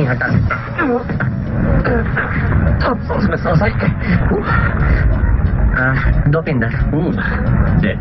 नहीं हटा सकता। उसमें सांस आई। 2 पिंदर। डेड।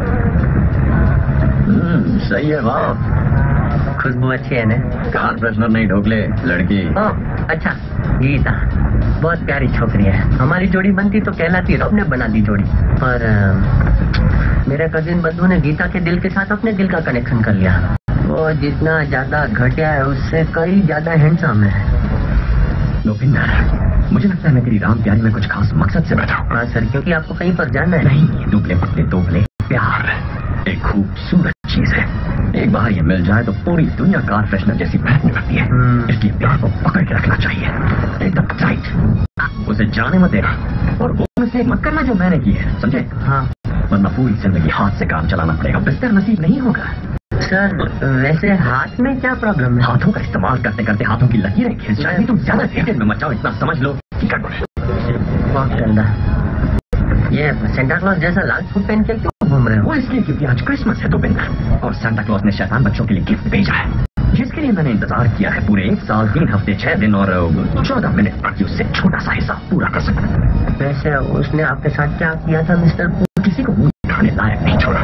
सही है बाप। खुशबू अच्छी है ना? कार फ्रेशनर नहीं ढोकले लड़की। अच्छा, गीता बहुत प्यारी छोकरी है। हमारी जोड़ी बनती तो कहलाती, रब ने बना दी जोड़ी। पर मेरे कजिन बंधु ने गीता के दिल के साथ अपने दिल का कनेक्शन कर लिया। वो जितना ज्यादा घटिया है उससे कई ज्यादा हैंडसम है। लोपिंदर, मुझे लगता है मैं तेरी राम प्यारी में कुछ खास मकसद से बैठा हूँ। हाँ सर, क्योंकि आपको कहीं पर जाना है। नहीं, दुबले पतले दोगले प्यार एक खूबसूरत चीज है। एक बार ये मिल जाए तो पूरी दुनिया कार फ्रेशनर जैसी महकने लगती है। इसलिए प्यार को पकड़ के रखना चाहिए, एकदम टाइट। उसे जाने मत देना और वो मिस्टेक मत करना जो मैंने की है, समझे? हाँ। वरना पूरी जिंदगी हाथ से काम चलाना पड़ेगा, बिस्तर नसीब नहीं होगा। सर वैसे हाथ में क्या प्रॉब्लम है? हाथों का इस्तेमाल करते करते हाथों की लकीरें खींच जाए। तुम ज्यादा हेटेड में मत जाओ, इतना समझ लो कि गड़बड़ है। बहुत गंदा। ये सेंटा क्लॉज जैसा लाल सूट पहन के क्यों घूम रहे हो? वो इसलिए क्योंकि आज क्रिसमस है दोपिंदर, और सांता क्लॉज ने शैतान बच्चों के लिए गिफ्ट भेजा है, जिसके लिए मैंने इंतजार किया है पूरे 1 साल 3 हफ्ते 6 दिन और 14 मिनट ताकि उससे छोटा सा हिस्सा पूरा कर सकूं। वैसे उसने आपके साथ क्या किया था मिस्टर? किसी को मुंह उठाने लायक नहीं छोड़ा।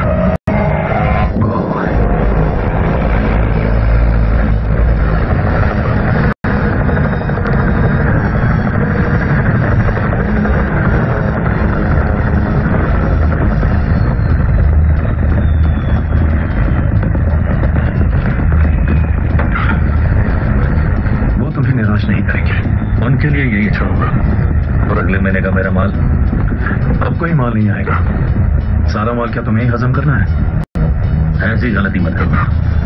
उनके लिए यही छोड़ूंगा और अगले महीने का मेरा माल अब कोई माल नहीं आएगा। सारा माल क्या तुम्हें ही हजम करना है? ऐसी गलती मत करना।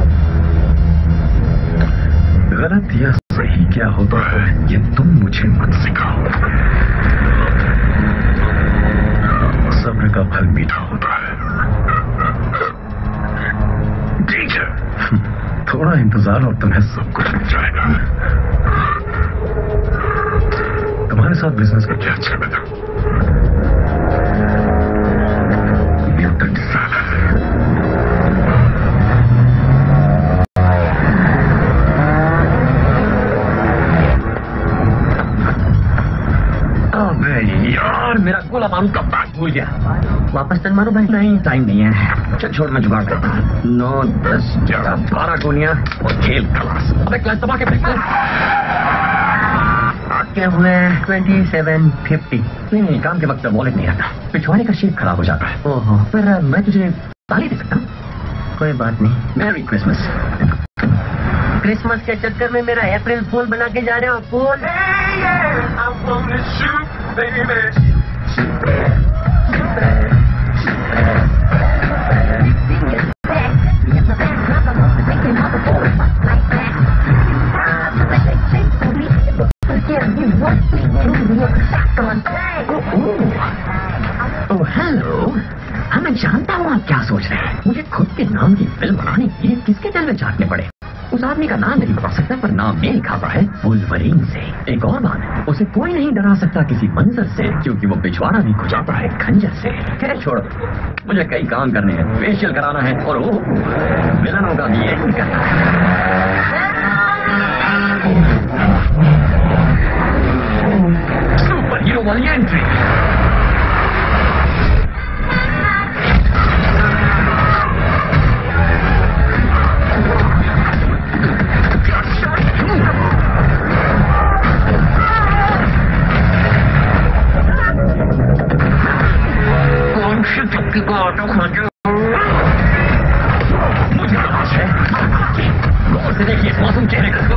गलत या सही क्या होता है ये तुम मुझे मत सिखाओ। सब्र का फल मीठा होता है। ठीक है, थोड़ा इंतजार और तुम्हें सब कुछ मिल जाएगा। तुम्हारे साथ बिजनेस का क्या अच्छा बता? यार मेरा गोला बारूद का बैग भूल गया। वापस टन मारो भाई। नहीं, टाइम नहीं है। चल छोड़, मैं जुगाड़ करता हूँ। 9, 10, 11, 12 गोलियां और खेल खलास। अबे क्लास दबा के फेंक। क्या हुए? 2750। नहीं, काम के वक्त वॉलेट नहीं रहता, पिछवाड़े का शेप खराब हो जाता है। ओहो, पर मैं तुझे ताली दे सकता हूँ। कोई बात नहीं। Merry Christmas. क्रिसमस के चक्कर में मेरा अप्रैल फूल बना के जा रहे हो फूल। ओह हेलो, हाँ मैं जानता हूँ आप क्या सोच रहे हैं। मुझे खुद के नाम की फिल्म बनाने के लिए किसके दिल में चाटने पड़े। उस आदमी का नाम नहीं बता सकता, पर नाम मेल खाता है वुल्वरीन से। एक और बात, उसे कोई नहीं डरा सकता किसी मंजर से, क्योंकि वो पिछवाड़ा भी खुजाता है खंजर से। खैर छोड़ो, मुझे कई काम करने हैं। फेशियल कराना है और वो विलनों का भी एंड करना है। सुपर हीरो वाली एंट्री। मुझे तलाश है। गौर से देखिए मासूम चेहरे को।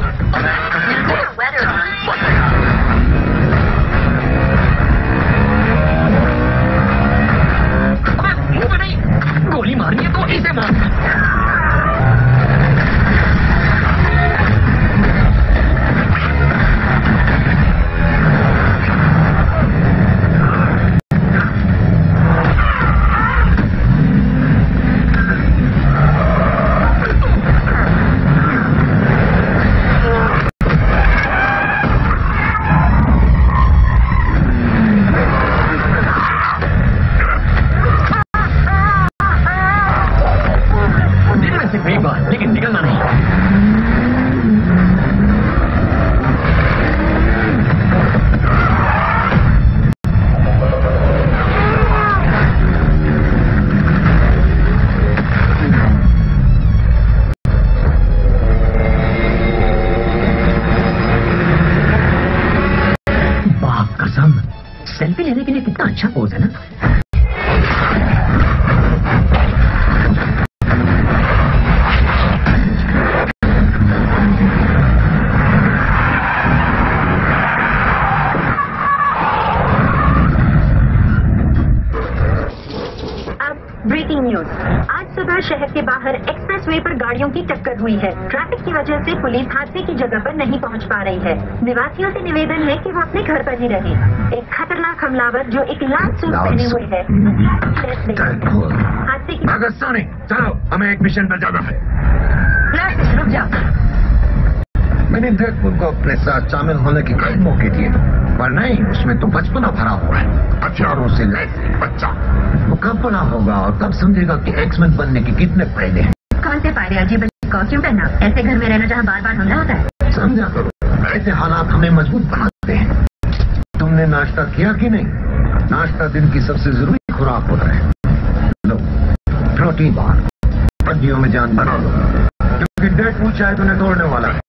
कसम, सेल्फी लेने के लिए कितना अच्छा पोज है ना। Breaking news. आज सुबह शहर के बाहर एक्सप्रेसवे पर गाड़ियों की टक्कर हुई है। ट्रैफिक की वजह से पुलिस हादसे की जगह पर नहीं पहुंच पा रही है। निवासियों से निवेदन है कि वो अपने घर पर ही रहें। एक खतरनाक हमलावर जो एक लाल सूट पहने हुए है हादसे की। चलो, हमें एक मिशन पर जाना है। रुक जा। मैंने देवपुर को अपने साथ शामिल होने के कई मौके दिए, पर नहीं, उसमें तो बचपना भरा हुआ है। हथियारों से लैस बच्चा वो कब बड़ा होगा और कब समझेगा कि एक्समैन बनने के कितने फायदे हैं। कौन से फायदे अजीब कॉस्ट्यूम पहना, ऐसे घर में रहना जहाँ बार बार हमला होता है। समझा करो, ऐसे हालात हमें मजबूत बनाते हैं। तुमने नाश्ता किया कि नहीं? नाश्ता दिन की सबसे जरूरी खुराक होता है। लो, प्रोटीन बार हड्डियों में जान बना लो, क्योंकि डेडपुल शायद उन्हें तोड़ने वाला है।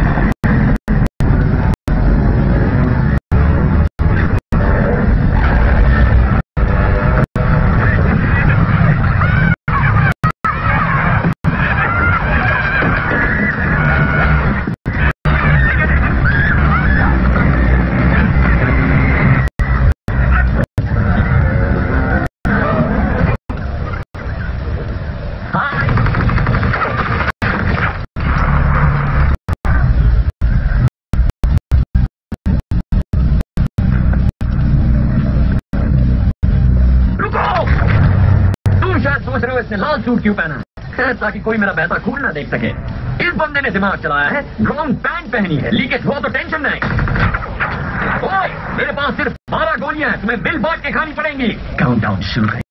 इसने लाल सूट क्यों पहना है? ताकि कोई मेरा बहता खून ना देख सके। इस बंदे ने दिमाग चलाया है। रॉन्ग पैंट पहनी है, लीकेज हुआ तो टेंशन नहीं। ओए, मेरे पास सिर्फ 12 गोलियां हैं, तुम्हें बिल बांट के खानी पड़ेंगी। काउंटडाउन शुरू करें।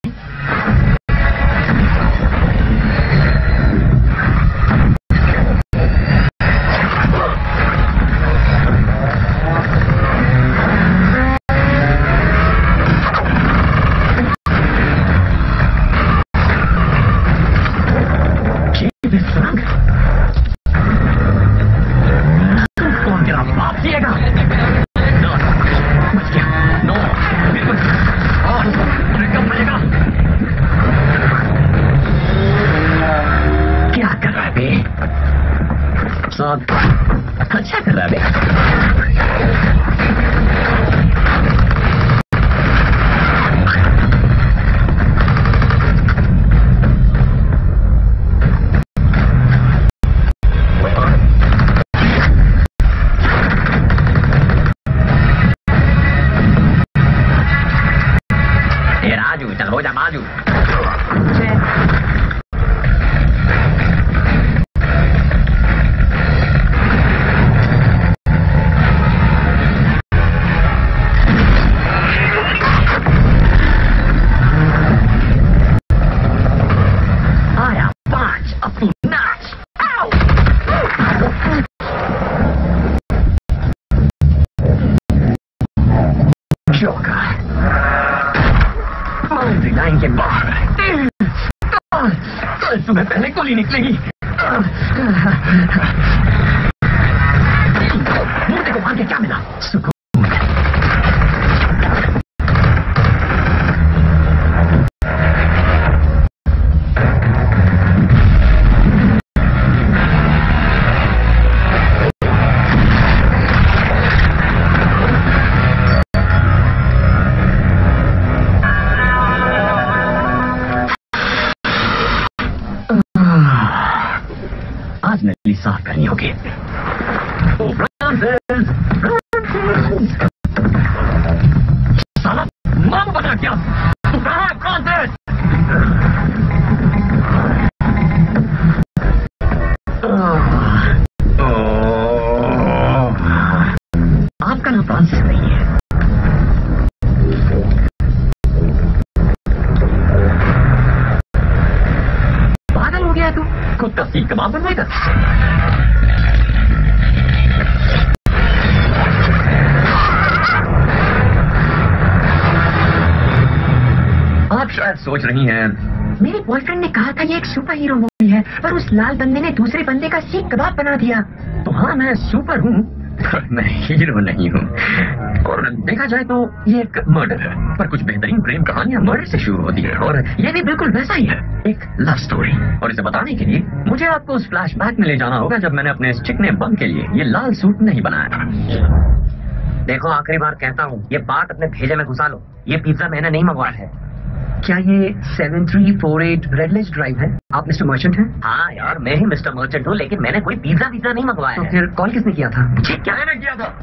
अच्छा कर रहा है। राजू, चल हो जा माजू। लाइन के बाहर तुम्हें पहले गोली निकलेगी। मुर्दे को मार के क्या मिला? सुकून। आज नली साफ करनी होगी। साला माम बना क्या? तू कहाँ है फ्रांसिस? आपका नाम फ्रांसिस नहीं है। पागल हो गया तू? खुद का सीख कबाब बनवाएगा। आप शायद सोच रही हैं, मेरे बॉयफ्रेंड ने कहा था ये एक सुपर हीरो मूवी है, पर उस लाल बंदे ने दूसरे बंदे का सीख कबाब बना दिया। तो हाँ, मैं सुपर हूँ, पर मैं हीरो नहीं हूँ। और देखा जाए तो ये एक मर्डर है, पर कुछ बेहतरीन प्रेम कहानियां मर्डर से शुरू होती है और ये भी बिल्कुल वैसा ही है, एक लव स्टोरी। और इसे बताने के लिए मुझे आपको उस फ्लैशबैक में ले जाना होगा जब मैंने अपने इस चिकने बम के लिए ये लाल सूट नहीं बनाया था। देखो आखिरी बार कहता हूँ, ये बात अपने भेजे में घुसा लो। ये पिज्जा मैंने नहीं मंगवाया है। क्या ये 7348 रेडलेज ड्राइव है? आप मिस्टर मर्चेंट हैं? हाँ यार, मैं ही मिस्टर मर्चेंट हूँ, लेकिन मैंने कोई पिज्जा नहीं मंगवाया तो है। फिर कॉल किसने किया था? मुझे क्या है किया था?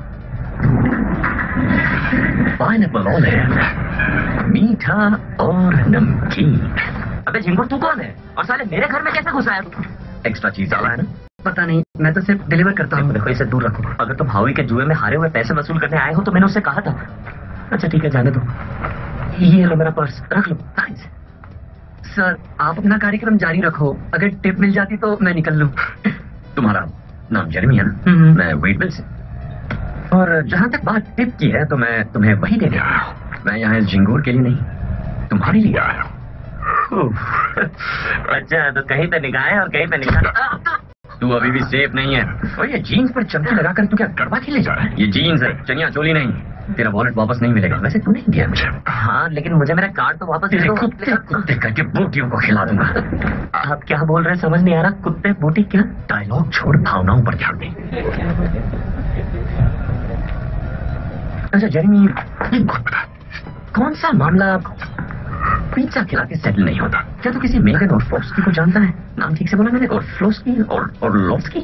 पाइनएप्पल ऑलिव, मीठा और नमकीन। अबे झिंगुर, तू कौन है और साले मेरे घर में कैसे घुसा है तू? एक्स्ट्रा चीज डाला है ना? पता नहीं, मैं तो सिर्फ डिलीवर करता हूँ। देखो इसे दूर रखो। अगर तुम हावी के जुए में हारे हुए पैसे वसूल करने आए हो तो मैंने उससे कहा था। अच्छा ठीक है, जाने दो। ये लो मेरा पर्स, रख लो। थैंक्स सर, आप अपना कार्यक्रम जारी रखो। अगर टिप मिल जाती तो मैं निकल लूं। तुम्हारा नाम जेरेमी है ना? मैं वेटविल से। और जहां तक बात टिप की है तो मैं तुम्हें वही देने आया हूँ। मैं यहाँ इस झिंगोर के लिए नहीं, तुम्हारे लिए आया हूँ। अच्छा, तो कहीं पे निगाह है और कहीं पे निगाह। तू अभी भी सेफ नहीं है। और ये जीन्स पर चमकी लगाकर तू क्या गड़बा खेले जा रहा है? ये जीन्स है, चनिया चोली नहीं। तेरा वॉलेट वापस नहीं मिलेगा। वैसे तू नहीं दिया मुझे। हाँ, लेकिन मुझे मेरा कार्ड तो वापस दे दो। कुत्ते करके बूटियों को खिला दूंगा। आप क्या बोल रहे हैं समझ नहीं आ रहा। कुत्ते बूटी क्या? डायलॉग छोड़, भावनाओं पर ध्यान दे। अच्छा जेरेमी, एक बात बता, कौन सा मामला पिज्जा खिला के सेटल नहीं होता? क्या तू किसी मेगन और फ्लोस्की को जानता है? नाम ठीक से बोला मैंने, और फ्लोस्की और लोस्की?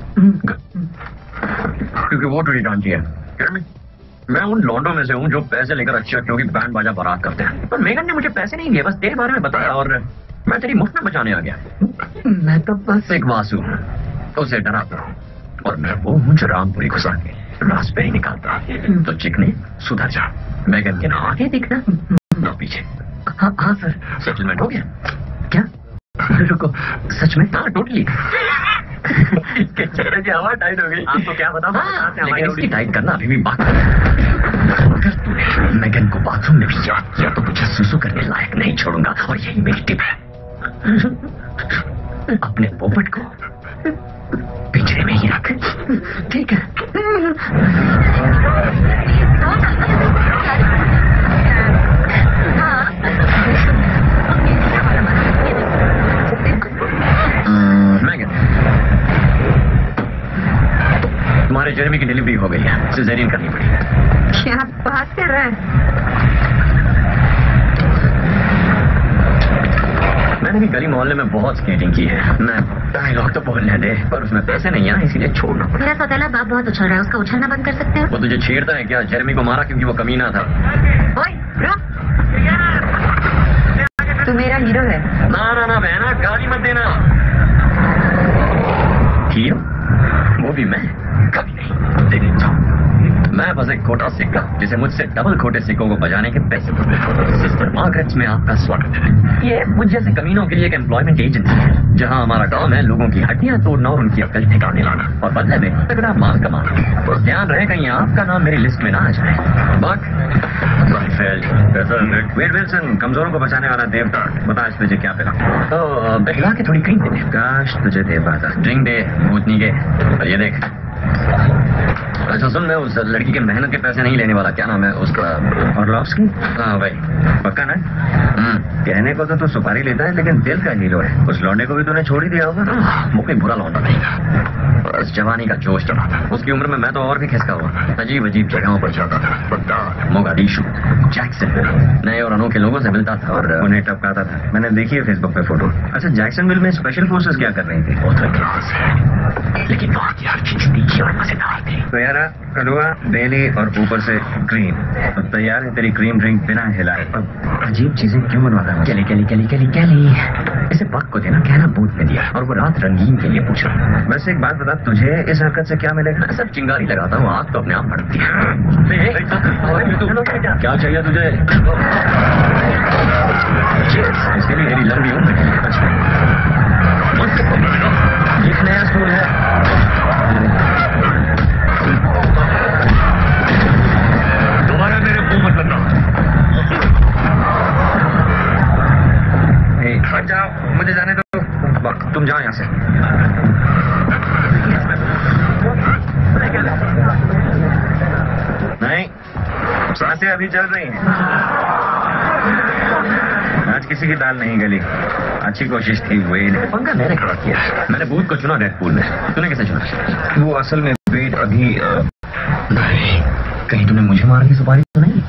क्योंकि वो तुझे जानती है। जेरेमी, मैं उन लॉन्डों में से हूँ जो पैसे लेकर अच्छे क्योंकि बैंड बाजा बारात करते हैं। पर मेगन ने मुझे पैसे नहीं दिए, बस तेरे बारे में बताया और मैं तेरी मुफ्त में बचाने आ गया। मैं तो बस एक वासु हूँ, उसे डराता हूँ। और मैं वो हूँ जो रामपुरी घुसा के रास्पबेरी निकालता। तो चिकने सुधर जा। मेगन के ना आगे दिखना, ना पीछे। हाँ सर। सेटलमेंट हो गया क्या? रुको, सच में? हाँ टोटली। चेहरे की हवा टाइट हो गई। आपको क्या बताऊं? लेकिन इसकी टाइट करना अभी भी बाकी है। अगर तूने मेगन को बाथरूम में भी या तो मुझे सुसु करने लायक नहीं छोड़ूंगा। और यही मेरी टिप है, अपने पोपट को पिंजरे में ही रख। ठीक है? मेगन, तुम्हारे जेरेमी की डिलीवरी हो गई है, सिजेरियन करनी पड़ी। क्या बात कर रहा है? मैंने भी गली मोहल्ले में बहुत स्केटिंग की है। मैं डायलॉग तो बोलने दे, पर उसमें पैसे नहीं है ना, इसीलिए छोड़ना पड़ा। मेरा सौतेला बाप बहुत उछल रहा है, उसका उछलना बंद कर सकते हो? वो तुझे छेड़ता है क्या? जेरेमी को मारा क्योंकि वो कमीना था। ओए, रुक। तू मेरा हीरो है। ना बहना, गाली मत देना। हीरो? वो भी मैं? कभी नहीं। दे देता हूँ। मैं बस एक खोटा सिक्का जिसे मुझसे डबल खोटे सिक्कों को बजाने के पैसे मिलते हैं। सिस्टर मार्गरेट्स में आपका स्वागत है। ये मुझ जैसे कमीनों के लिए एक एम्प्लॉयमेंट एजेंसी है, जहाँ हमारा काम है लोगों की हड्डियां तोड़ना और उनकी अकल ठिकाने लाना और बदले में तगड़ा माल कमाना। बस ध्यान रहे कहीं आपका नाम मेरी लिस्ट में ना आ जाए। वेट विल्सन, कमजोरों को बचाने वाला देवता, बता इस तुझे क्या पिला? तो पिला के थोड़ी क्रीम दे दे। काश तुझे दे पाता। ड्रिंक दे भूतनी के। ये देख। अच्छा सुन, मैं उस लड़की के मेहनत के पैसे नहीं लेने वाला। क्या नाम है उसका? ऑर्लोव्स्की? हाँ भाई, पक्का ना? कहने को तो तू सुपारी लेता है, लेकिन दिल का हीरो है। उस लौंडे को भी तूने छोड़ ही दिया होगा। वो कोई बुरा लौंडा नहीं था, बस जवानी का जोश चढ़ा था। उसकी उम्र में मैं तो और भी खिसका हुआ, अजीब अजीब जगहों पर जाता था। बगदाद, मोगादिशु, जैक्सन, नए और अनोखे लोगों से मिलता था और उन्हें टपकाता था। मैंने देखी है फेसबुक पे फोटो। अच्छा, जैक्सनविल में स्पेशल फोर्सेस क्या कर रही थी? बहुत क्लास है, लेकिन वहाँ की हर चीज तीखी और मजेदार थी। तो यार कलुआ, बेली और ऊपर से क्रीम। तो तैयार है तेरी क्रीम ड्रिंक बिना हिलाए। अजीब चीजें क्यों बनवा रहा है? कैली कैली कैली कैली कैली। इसे पक को देना, कहना बूथ में दिया और वो रात रंगीन के लिए पूछा। वैसे एक बात बता, तुझे इस हरकत से क्या मिलेगा? मैं सब चिंगारी लगाता हूँ, आग तो अपने आप बढ़ती है। क्या चाहिए तुझे? इसके लिए मेरी लंबी उम्र। एक नया स्कूल है। दोबारा मेरे मुंह मत लगना। हट जाओ, मुझे जाने दो। तुम जाओ यहाँ से। नहीं, सांसें अभी चल रही हैं। आज किसी की दाल नहीं गली। अच्छी कोशिश थी वेड। पंगा मैंने खड़ा किया। मैंने बूथ को चुना डेडपूल में। तूने कैसे चुना? वो असल में वेड अभी नहीं, कहीं तूने मुझे मारने की सुपारी तो नहीं?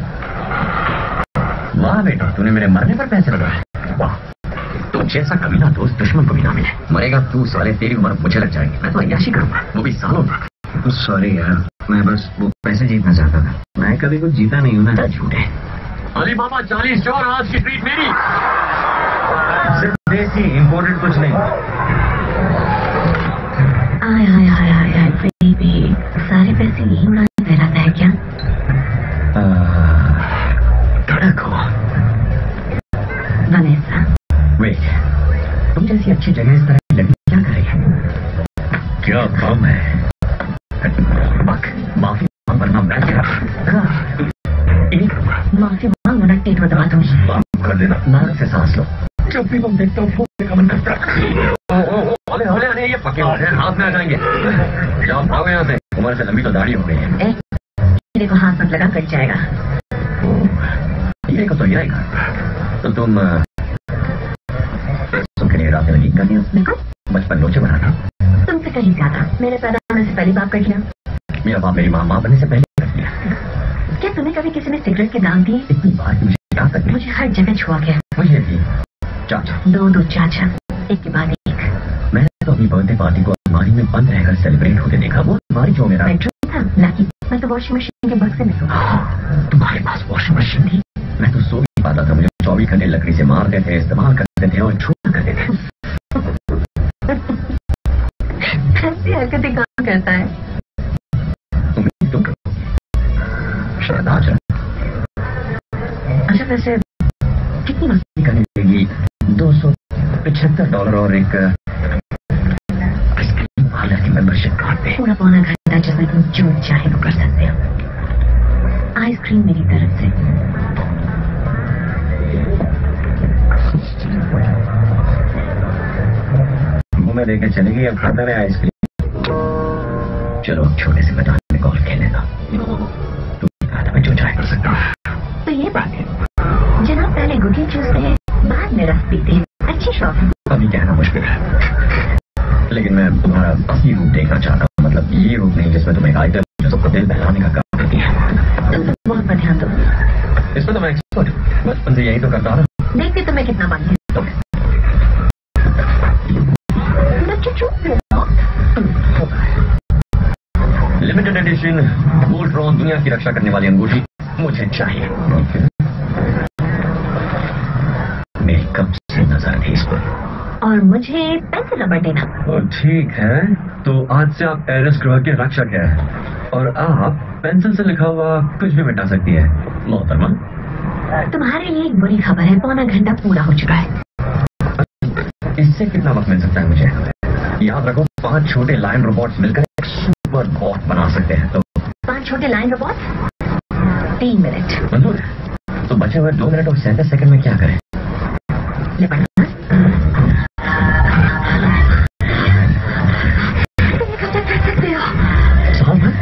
वाह बेटा, तूने मेरे मरने पर पैसे लगाए। वाह, तो जैसा कमीना दोस्त दुश्मन को भी ना मिले। मरेगा तू साले, तेरी उम्र मुझे लग जाएगी। मैं तो अय्याशी करूंगा, वो भी सालों तक। सॉरी यार, मैं बस वो पैसे जीतना चाहता था। मैं कभी कुछ जीता नहीं हूं ना। झूठे अली बाबा 40 चोर, आज की ट्रीट मेरी। सिर्फ देसी, इम्पोर्टेड कुछ नहीं। आय हाय हाय हाय हाय बेबी, सारे पैसे यही उड़ाने दे रहा है क्या? धड़क हो। वनेसा, वेट, तुम जैसी अच्छी जगह इस तरह की लड़की क्या करेगी? क्या काम है? माफी मांग, वरना मैं एक माफी मांग वरना टेट बदमा दूंगी। माफ कर देना। नाक से सांस लो। जब भी तुम देखते हो फूकने का मन करता है। ओले, ये पके हुए हैं, हाथ में आ जाएंगे। जाओ भागो यहाँ से। उम्र से लंबी तो दाढ़ी हो गई है। मेरे को हाथ मत लगा, कट जाएगा। ये को तो गिराएगा। तो तुम के लिए रात में करनी हो? देखो, बचपन लोचे बनाना। तुमसे कहीं ज्यादा। मेरे पैदा होने से पहले बाप कट लिया। मेरा बाप मेरी माँ बनने से पहले कट लिया। क्या तुम्हें कभी किसी ने सिगरेट के दाम दिए? इतनी बार मुझे याद तक नहीं। मुझे हर जगह छुआ गया। मुझे भी चाचा, दो चाचा, एक के बाद एक। मैंने तो अपनी बर्थडे पार्टी को अलमारी में बंद रहकर सेलिब्रेट होते देखा। वो अलमारी जो मेरा बेडरूम था, लाकी मैं तो वॉशिंग मशीन के बक्से में सोता। तुम्हारे पास वॉशिंग मशीन थी? मैं तो सो नहीं पाता था। मुझे 24 घंटे लकड़ी से मारते थे, इस्तेमाल करते थे और छूटा करते थे। ऐसी हरकतें कौन करता है? तुम तो करो, शायद आ जाए। अच्छा, वैसे कितनी मस्ती करनी पड़ेगी? $275 और एक आइसक्रीम पार्लर की मेंबरशिप कार्ड पे। पूरा पौना घंटा जिसमें तुम जो चाहे वो कर सकते हो। आइसक्रीम मेरी तरफ से। मुंह में लेके चलेगी, अब खाता रहे आइसक्रीम। चलो अब छोटे से मैदान में गोल्फ खेलने दो। तुम कहा था मैं जो चाहे कर सकता हूँ। तो ये बात है, जनाब पहले गुटी चूसते हैं, बाद में रस पीते हैं। अच्छी शौक है। अभी कहना मुश्किल है, लेकिन मैं तुम्हारा असली रूप देखना चाहता हूँ। मतलब ये रूप नहीं जिसमें तुम एक आइटम जो सबको दिल बहलाने का काम करती है। तुम तो बहुत पर ध्यान दो। इसमें तो मैं एक्सपर्ट हूँ, बचपन से यही तो करता रहा। देखते तुम्हें कितना बाकी है। बच्चे चुप रहो। लिमिटेड एडिशन वोल्ट्रॉन दुनिया की रक्षा करने वाली अंगूठी मुझे चाहिए। मेरी कब से नजर थी इस पर। और मुझे पेंसिल रबड़ देना। ठीक है, तो आज से आप एरिस ग्रह के रक्षक हैं और आप पेंसिल से लिखा हुआ कुछ भी मिटा सकती है। मोहतरमा, तुम्हारे लिए एक बुरी खबर है, पौना घंटा पूरा हो चुका है। इससे कितना वक्त मिल सकता है मुझे? याद रखो, 5 छोटे लाइन रोबोट्स मिलकर एक सुपर बॉट बना सकते हैं। तो 5 छोटे लाइन रोबोट, 3 मिनट। मंजूर है। तो बचे हुए 2 मिनट और 37 सेकंड में क्या करें? निपटना। तुम कब तक कर सकते हो? सॉल्व है?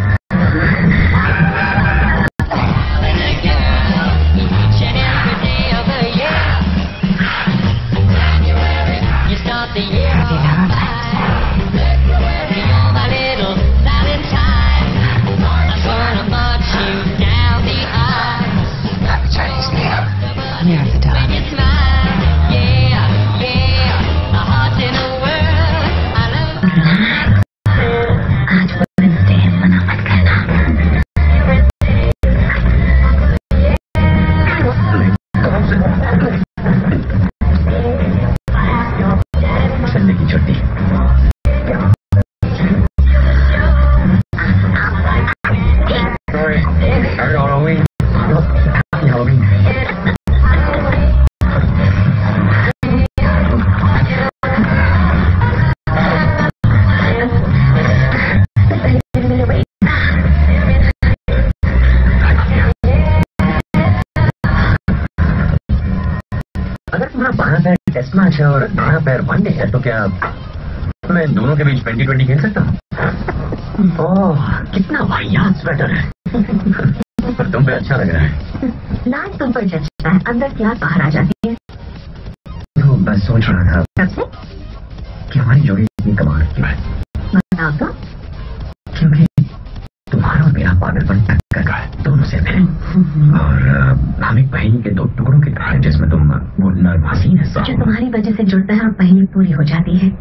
टेस्ट मैच है और बारह पैर वनडे है, तो क्या मैं दोनों के बीच 20-20 खेल सकता हूँ? ओह, कितना वाहियात स्वेटर है। पर तुम पे अच्छा लग रहा है। लाज तुम पर जचता है, अंदर की आग बाहर आ जाती है। तो मैं सोच रहा था कब से? कि हमारी जोड़ी इतनी कमाल की है बताओ तो। क्योंकि तुम्हारा और मेरा पागलपन टक्कर का है, दोनों से है। और हम एक पहेली के दो टुकड़ों की तरह है, जिसमें तुम वो नर्म हसीन हिस्सा जो तुम्हारी वजह से जुड़ता है और पहेली पूरी हो जाती है।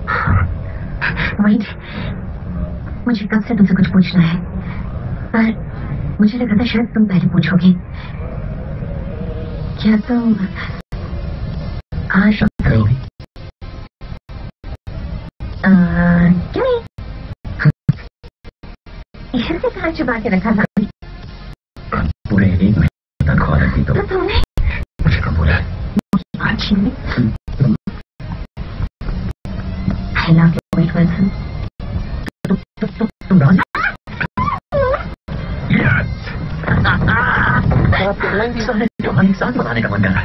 वही, मुझे कब से तुमसे कुछ पूछना है, पर मुझे लगा था शायद तुम पहले पूछोगे। क्या तुम आज करोगी? क्यों नहीं? ऐसे कहा छुपा के रखा था? पूरे 1 महीने तक खो रही तो तुमने मुझे कबूल है। अच्छी I love you, wait, Wilson. तुम राजी? जो हमारे साथ बनाने का मन कर रहा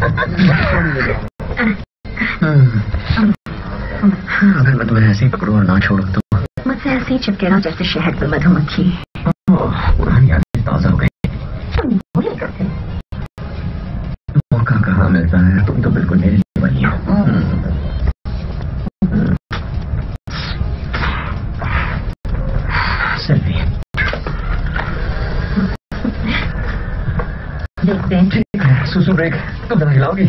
है। अगर मैं तुम्हें ऐसे ही पकड़ूं और ना छोड़ूं तो मुझसे ऐसे ही चिपके रहो जैसे शहद में मधुमक्खी। पुरानी यादें ताजा हो गई। तुम बोले करते। मौका कहाँ मिलता है, तुम तो बिल्कुल मेरे लिए बनी हो। सेल्फी देखते हैं। ठीक है, सुसु ब्रेक तुम जरा हिलाओगी?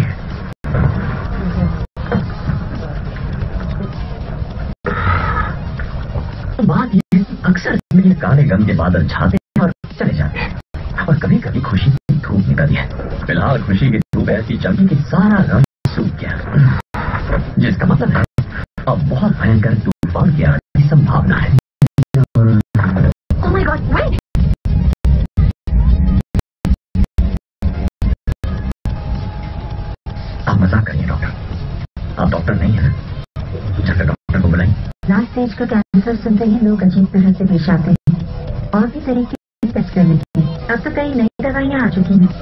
बात ये अक्सर मेरे काले गम के बादल छाते हैं और चले जाते हैं, और कभी कभी खुशी की धूप निकलती है। फिलहाल खुशी की धूप ऐसी चमकी कि सारा गम सूख गया, जिसका मतलब है अब बहुत भयंकर तूफान की आने की संभावना है। Oh my God, wait! आप मजाक करिए डॉक्टर, आप डॉक्टर नहीं है, जाकर डॉक्टर को बुलाएं। लास्ट स्टेज का कैंसर सुनते ही लोग अजीब तरह से पेश आते हैं और भी तरीके टेस्ट करने के। अब तो कई नई दवाइयां आ चुकी हैं।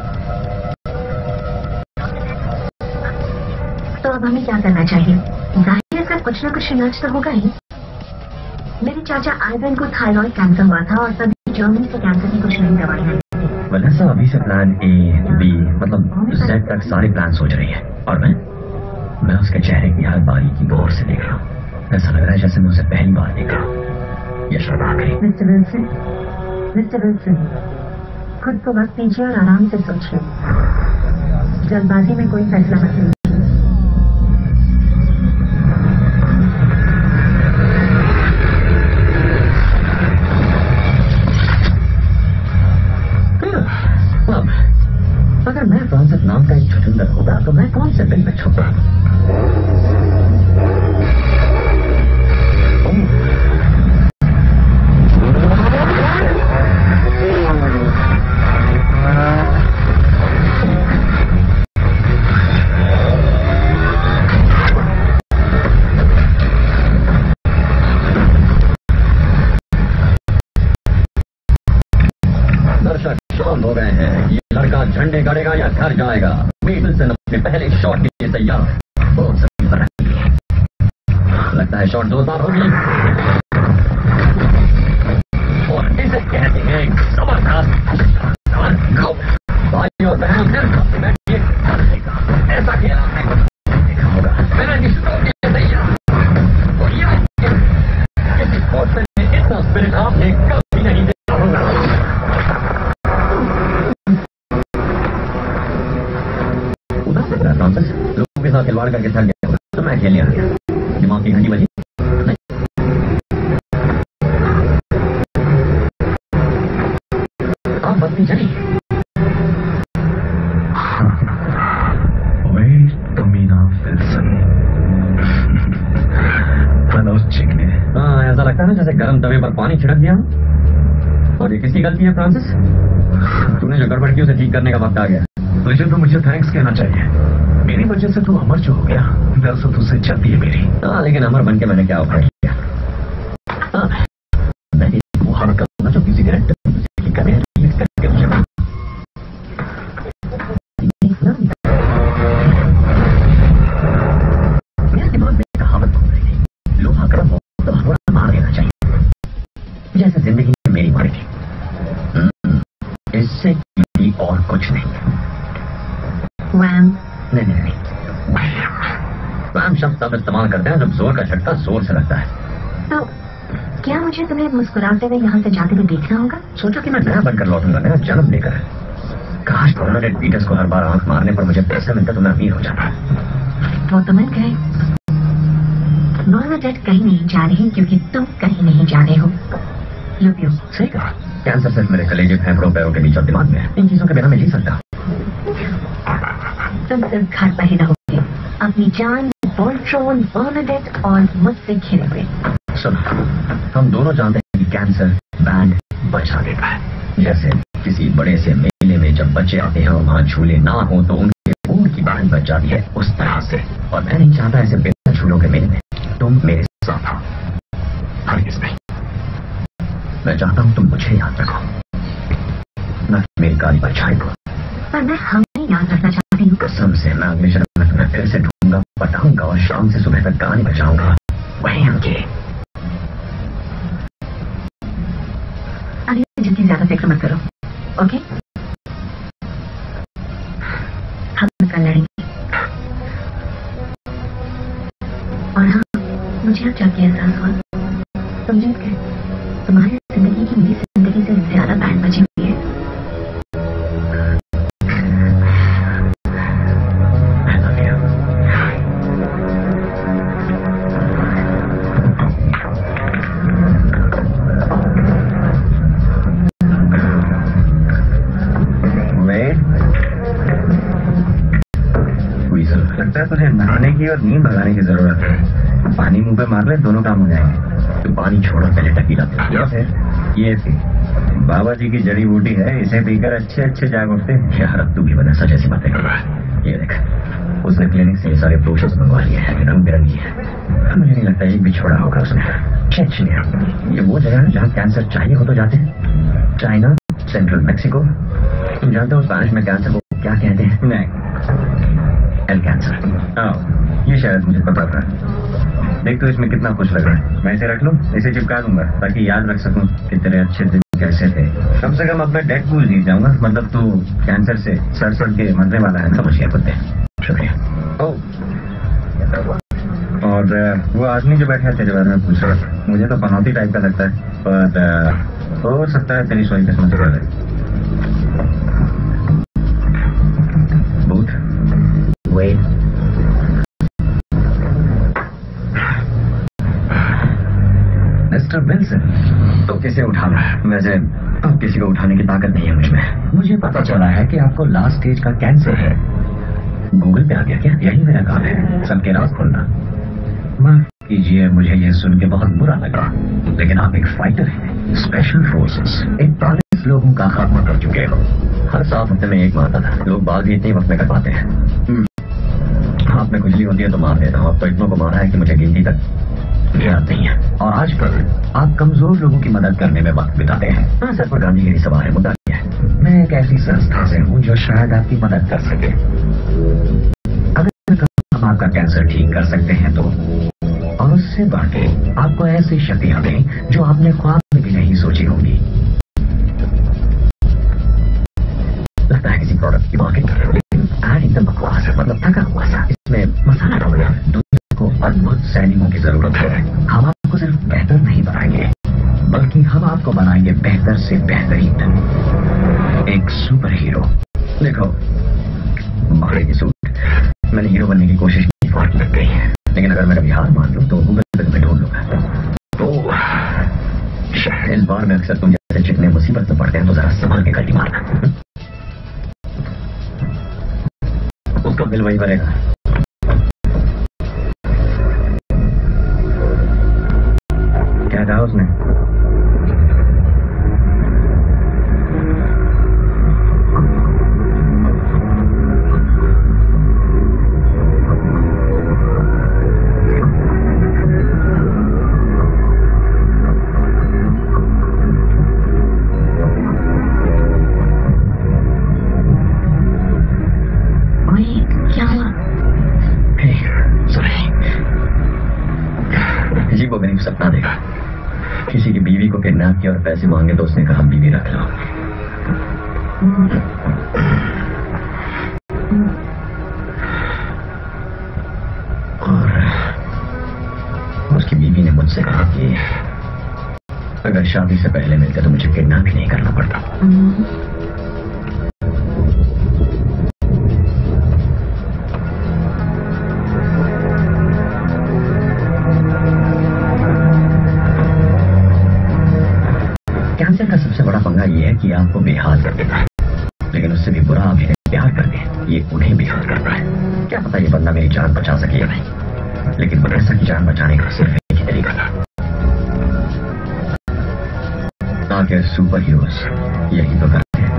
तो अब हमें क्या करना चाहिए? जाहिर है इसका कुछ ना कुछ इलाज तो होगा ही। मेरे चाचा आइवन को थायराइड कैंसर हुआ था और तभी जर्मनी से कैंसर की कुछ नई दवाइयां। वैसा अभी से प्लान ए बी मतलब Z तक सारे प्लान सोच रही है, और मैं उसके चेहरे की हर बारीकी गौर से देख रहा हूँ। ऐसा लग रहा है जैसे मैं उसे पहली बार देखा। ये शर्मा गई। मिस्टर विल्सन, खुद को वक्त दीजिए और आराम से सोचिए। जल्दबाजी में कोई फैसला मत लीजिए। अगर मैं फ्रांसिस नाम का एक छुछुंदर होता तो मैं कौन से बिल में छुपा? दर्शक शांत हो गए हैं। ये लड़का झंडे गाड़ेगा या घर जाएगा? विल्सन अपने पहले शॉट के लिए तैयार। बहुत सही पर लगता है शॉट जोरदार होगी और इसे कहते हैं जबरदस्त। भाई और बहनों सिर्फ बैठिए, ऐसा खेला है देखा होगा। मैंने निश्चित तैयार और ये किसी स्पोर्ट्स में इतना स्पिरिट आपने कभी नहीं देखा होगा। लोगों के साथ खिलवाड़ करके थक गया तो मैं खेलने आ गया। दिमाग की घंटी बजी नहीं। आप बत्ती चली। हाँ, ऐसा लगता है ना जैसे गर्म तवे पर पानी छिड़क दिया। और ये किसकी गलती है फ्रांसिस? तूने जो गड़बड़ की उसे ठीक करने का वक्त आ गया। तुझे तो मुझे थैंक्स कहना चाहिए। मेरी वजह से तू अमर जो हो गया, दरअसल तुझसे चलती है मेरी। हाँ, लेकिन अमर बन के मैंने क्या ऑफर किया? हाँ, मैं वो हर करूँगा जो किसी डायरेक्टर करें करके मुझे मेरे दिमाग में कहावत घूम रही थी, लोहा गर्म हो तो हथौड़ा मार देना चाहिए, जैसे जिंदगी में मेरी मारी थी। मुझसे कीमती और कुछ नहीं। वैम। नहीं, वैम शब्द तब इस्तेमाल करते हैं जब जोर का झटका जोर से लगता है। तो क्या मुझे तुम्हें मुस्कुराते हुए यहाँ से जाते हुए देखना होगा? सोचो कि मैं नया बनकर लौटूंगा, नया जन्म लेकर। काश बर्नाडेट पीटर्स को हर बार आंख मारने पर मुझे पैसा मिलता तो मैं अमीर हो जाता। वो तो मन कहे। बर्नाडेट कहीं नहीं जा रही क्योंकि तुम कहीं नहीं जा रहे हो। Love you. सही कहा। कैंसर सिर्फ मेरे कलेजे, फेफड़ों, पैरों के बीच और दिमाग में है। इन चीजों के बिना मैं जी सकता। तुम सिर्फ घर पर ही रहोगे, अपनी जान, बॉल्ट्रोन, बर्नाडेट और मुझसे घिरे हुए। सुनो, हम दोनों जानते हैं कि कैंसर बैंड बचा देता है। जैसे किसी बड़े से मेले में जब बच्चे आते हैं और वहाँ झूले ना हो तो उनके ऊँट की बैंड बच जाती है, उस तरह से। और मैं नहीं चाहता ऐसे बिना झूलों के मेले में तुम मेरे साथ आओ। हरगिज़ नहीं। मैं चाहता हूँ तुम मुझे याद रखो, न मेरी काली परछाई को। पर मैं हमें याद रखना चाहती हूँ। कसम से मैं अगले जन्म में तुम्हें फिर से ढूंढूंगा, पटाऊंगा और शाम से सुबह तक कहानी बचाऊंगा। वही हमके। अरे जितनी ज्यादा फिक्र मत करो, ओके? हम कल लड़ेंगे। और हाँ, मुझे अब जाके एहसास हुआ तुम जीत गए। तुम्हारी जिंदगी की मेरी जिंदगी से ज्यादा बैंड बची हुई है। लगता है तुझे नहाने की और नींद भगाने की जरूरत है। पानी मुंह पे मार ले, दोनों काम हो जाएंगे। तो पानी छोड़ो, पहले टकीला पिला। ये थी बाबा जी की जड़ी बूटी है, इसे पीकर अच्छे अच्छे जाग उठते। यार तू भी बना सच ऐसी बातें। ये देख, उसने क्लिनिक से ये सारे ब्रोशर्स मंगवा लिए हैं, रंग बिरंगी है। मुझे नहीं लगता एक भी छोड़ा होगा उसने। चेचनिया, ये वो जगह है जहाँ कैंसर चाहिए हो तो जाते हैं। China, central Mexico. तुम जानते हो स्पेनिश में कैंसर को क्या कहते हैं? नहीं। L cancer. ये शायद मुझे पता था। देख तो इसमें कितना खुश लग रहा है। मैं इसे रख लूं, इसे चिपका दूंगा ताकि याद रख सकूं कि तेरे अच्छे दिन कैसे थे। कम से कम अब मैं डेड पूल जीत जाऊंगा। मतलब तू कैंसर से सड़ के मरने वाला है। समझ गया कुत्ते, शुक्रिया। और वो आदमी जो बैठा है तेरे बारे में पूछ रहा था, मुझे तो पनौती टाइप का लगता है, पर हो सकता है तेरी सोई किस्मत है। भूत वेट। मिस्टर विल्सन, तो किसे उठाना है? वैसे अब किसी को उठाने की ताकत नहीं है मुझमें। मुझे पता चला है कि आपको लास्ट स्टेज का कैंसर है। गूगल पे आ गया क्या? यही मेरा काम है, सबके राज खोलना। माफ कीजिए, मुझे ये सुन के बहुत बुरा लगा, लेकिन आप एक फाइटर हैं, स्पेशल फोर्सेस। 41 लोगों का खात्मा कर चुके हो। हर 7 हफ्ते में एक मारता था। लोग बाल भी इतने वक्त में कर पाते हैं। हाथ में खुजली होती है तो मार देता हूँ। अब तो इतनों को मारा है कि मुझे गिनती तक याद नहीं है। और आजकल आप कमजोर लोगों की मदद करने में वक्त बिताते हैं। हाँ, सर पर गांधीगिरी सवाल है, मुद्दा नहीं है। मैं एक ऐसी संस्था से हूँ जो शायद आपकी मदद कर सके। अगर हम आपका कैंसर ठीक कर सकते हैं तो, और उससे बढ़ के आपको ऐसी शक्तियां दें जो आपने ख्वाब में भी नहीं सोची होंगी। लगता है किसी प्रोडक्ट की मार्केट, लेकिन ऐड एकदम बकवास है, मतलब थका हुआ सा। इसमें मसाला डाल दिया। दुनिया को अद्भुत सैनिकों की जरूरत है। हम आपको सिर्फ बेहतर नहीं बनाएंगे, बल्कि हम आपको बनाएंगे बेहतर से बेहतरीन, एक सुपर हीरो। देखो, मारे की सूट, मैंने हीरो बनने की कोशिश की, फौज लग गई है। लेकिन अगर मैं कभी हार मान लूं तो गूगल पे तुम्हें ढूंढ लूंगा। तो इस बार में अक्सर तुम जैसे चिकने मुसीबत में पड़ते हैं तो जरा संभल के गलती मारना। उसका बिल वही भरेगा। क्या कहा उसने? वो गरीब सपना देखा, किसी की बीवी को किडनैप किया और पैसे मांगे तो उसने कहा बीवी रख लो। और उसकी बीवी ने मुझसे कहा कि अगर शादी से पहले मिलते तो मुझे किडनैप भी नहीं करना पड़ता। कैंसर का सबसे बड़ा पंगा ये है कि आपको बेहाल कर देता है, लेकिन उससे भी बुरा आप इन्हें प्यार करके ये उन्हें बेहाल करता है। क्या पता ये बंदा मेरी जान बचा सके या नहीं, लेकिन वनेसा की जान बचाने का सिर्फ एक ही तरीका था। आखिर सुपर हीरोज यही तो करते हैं।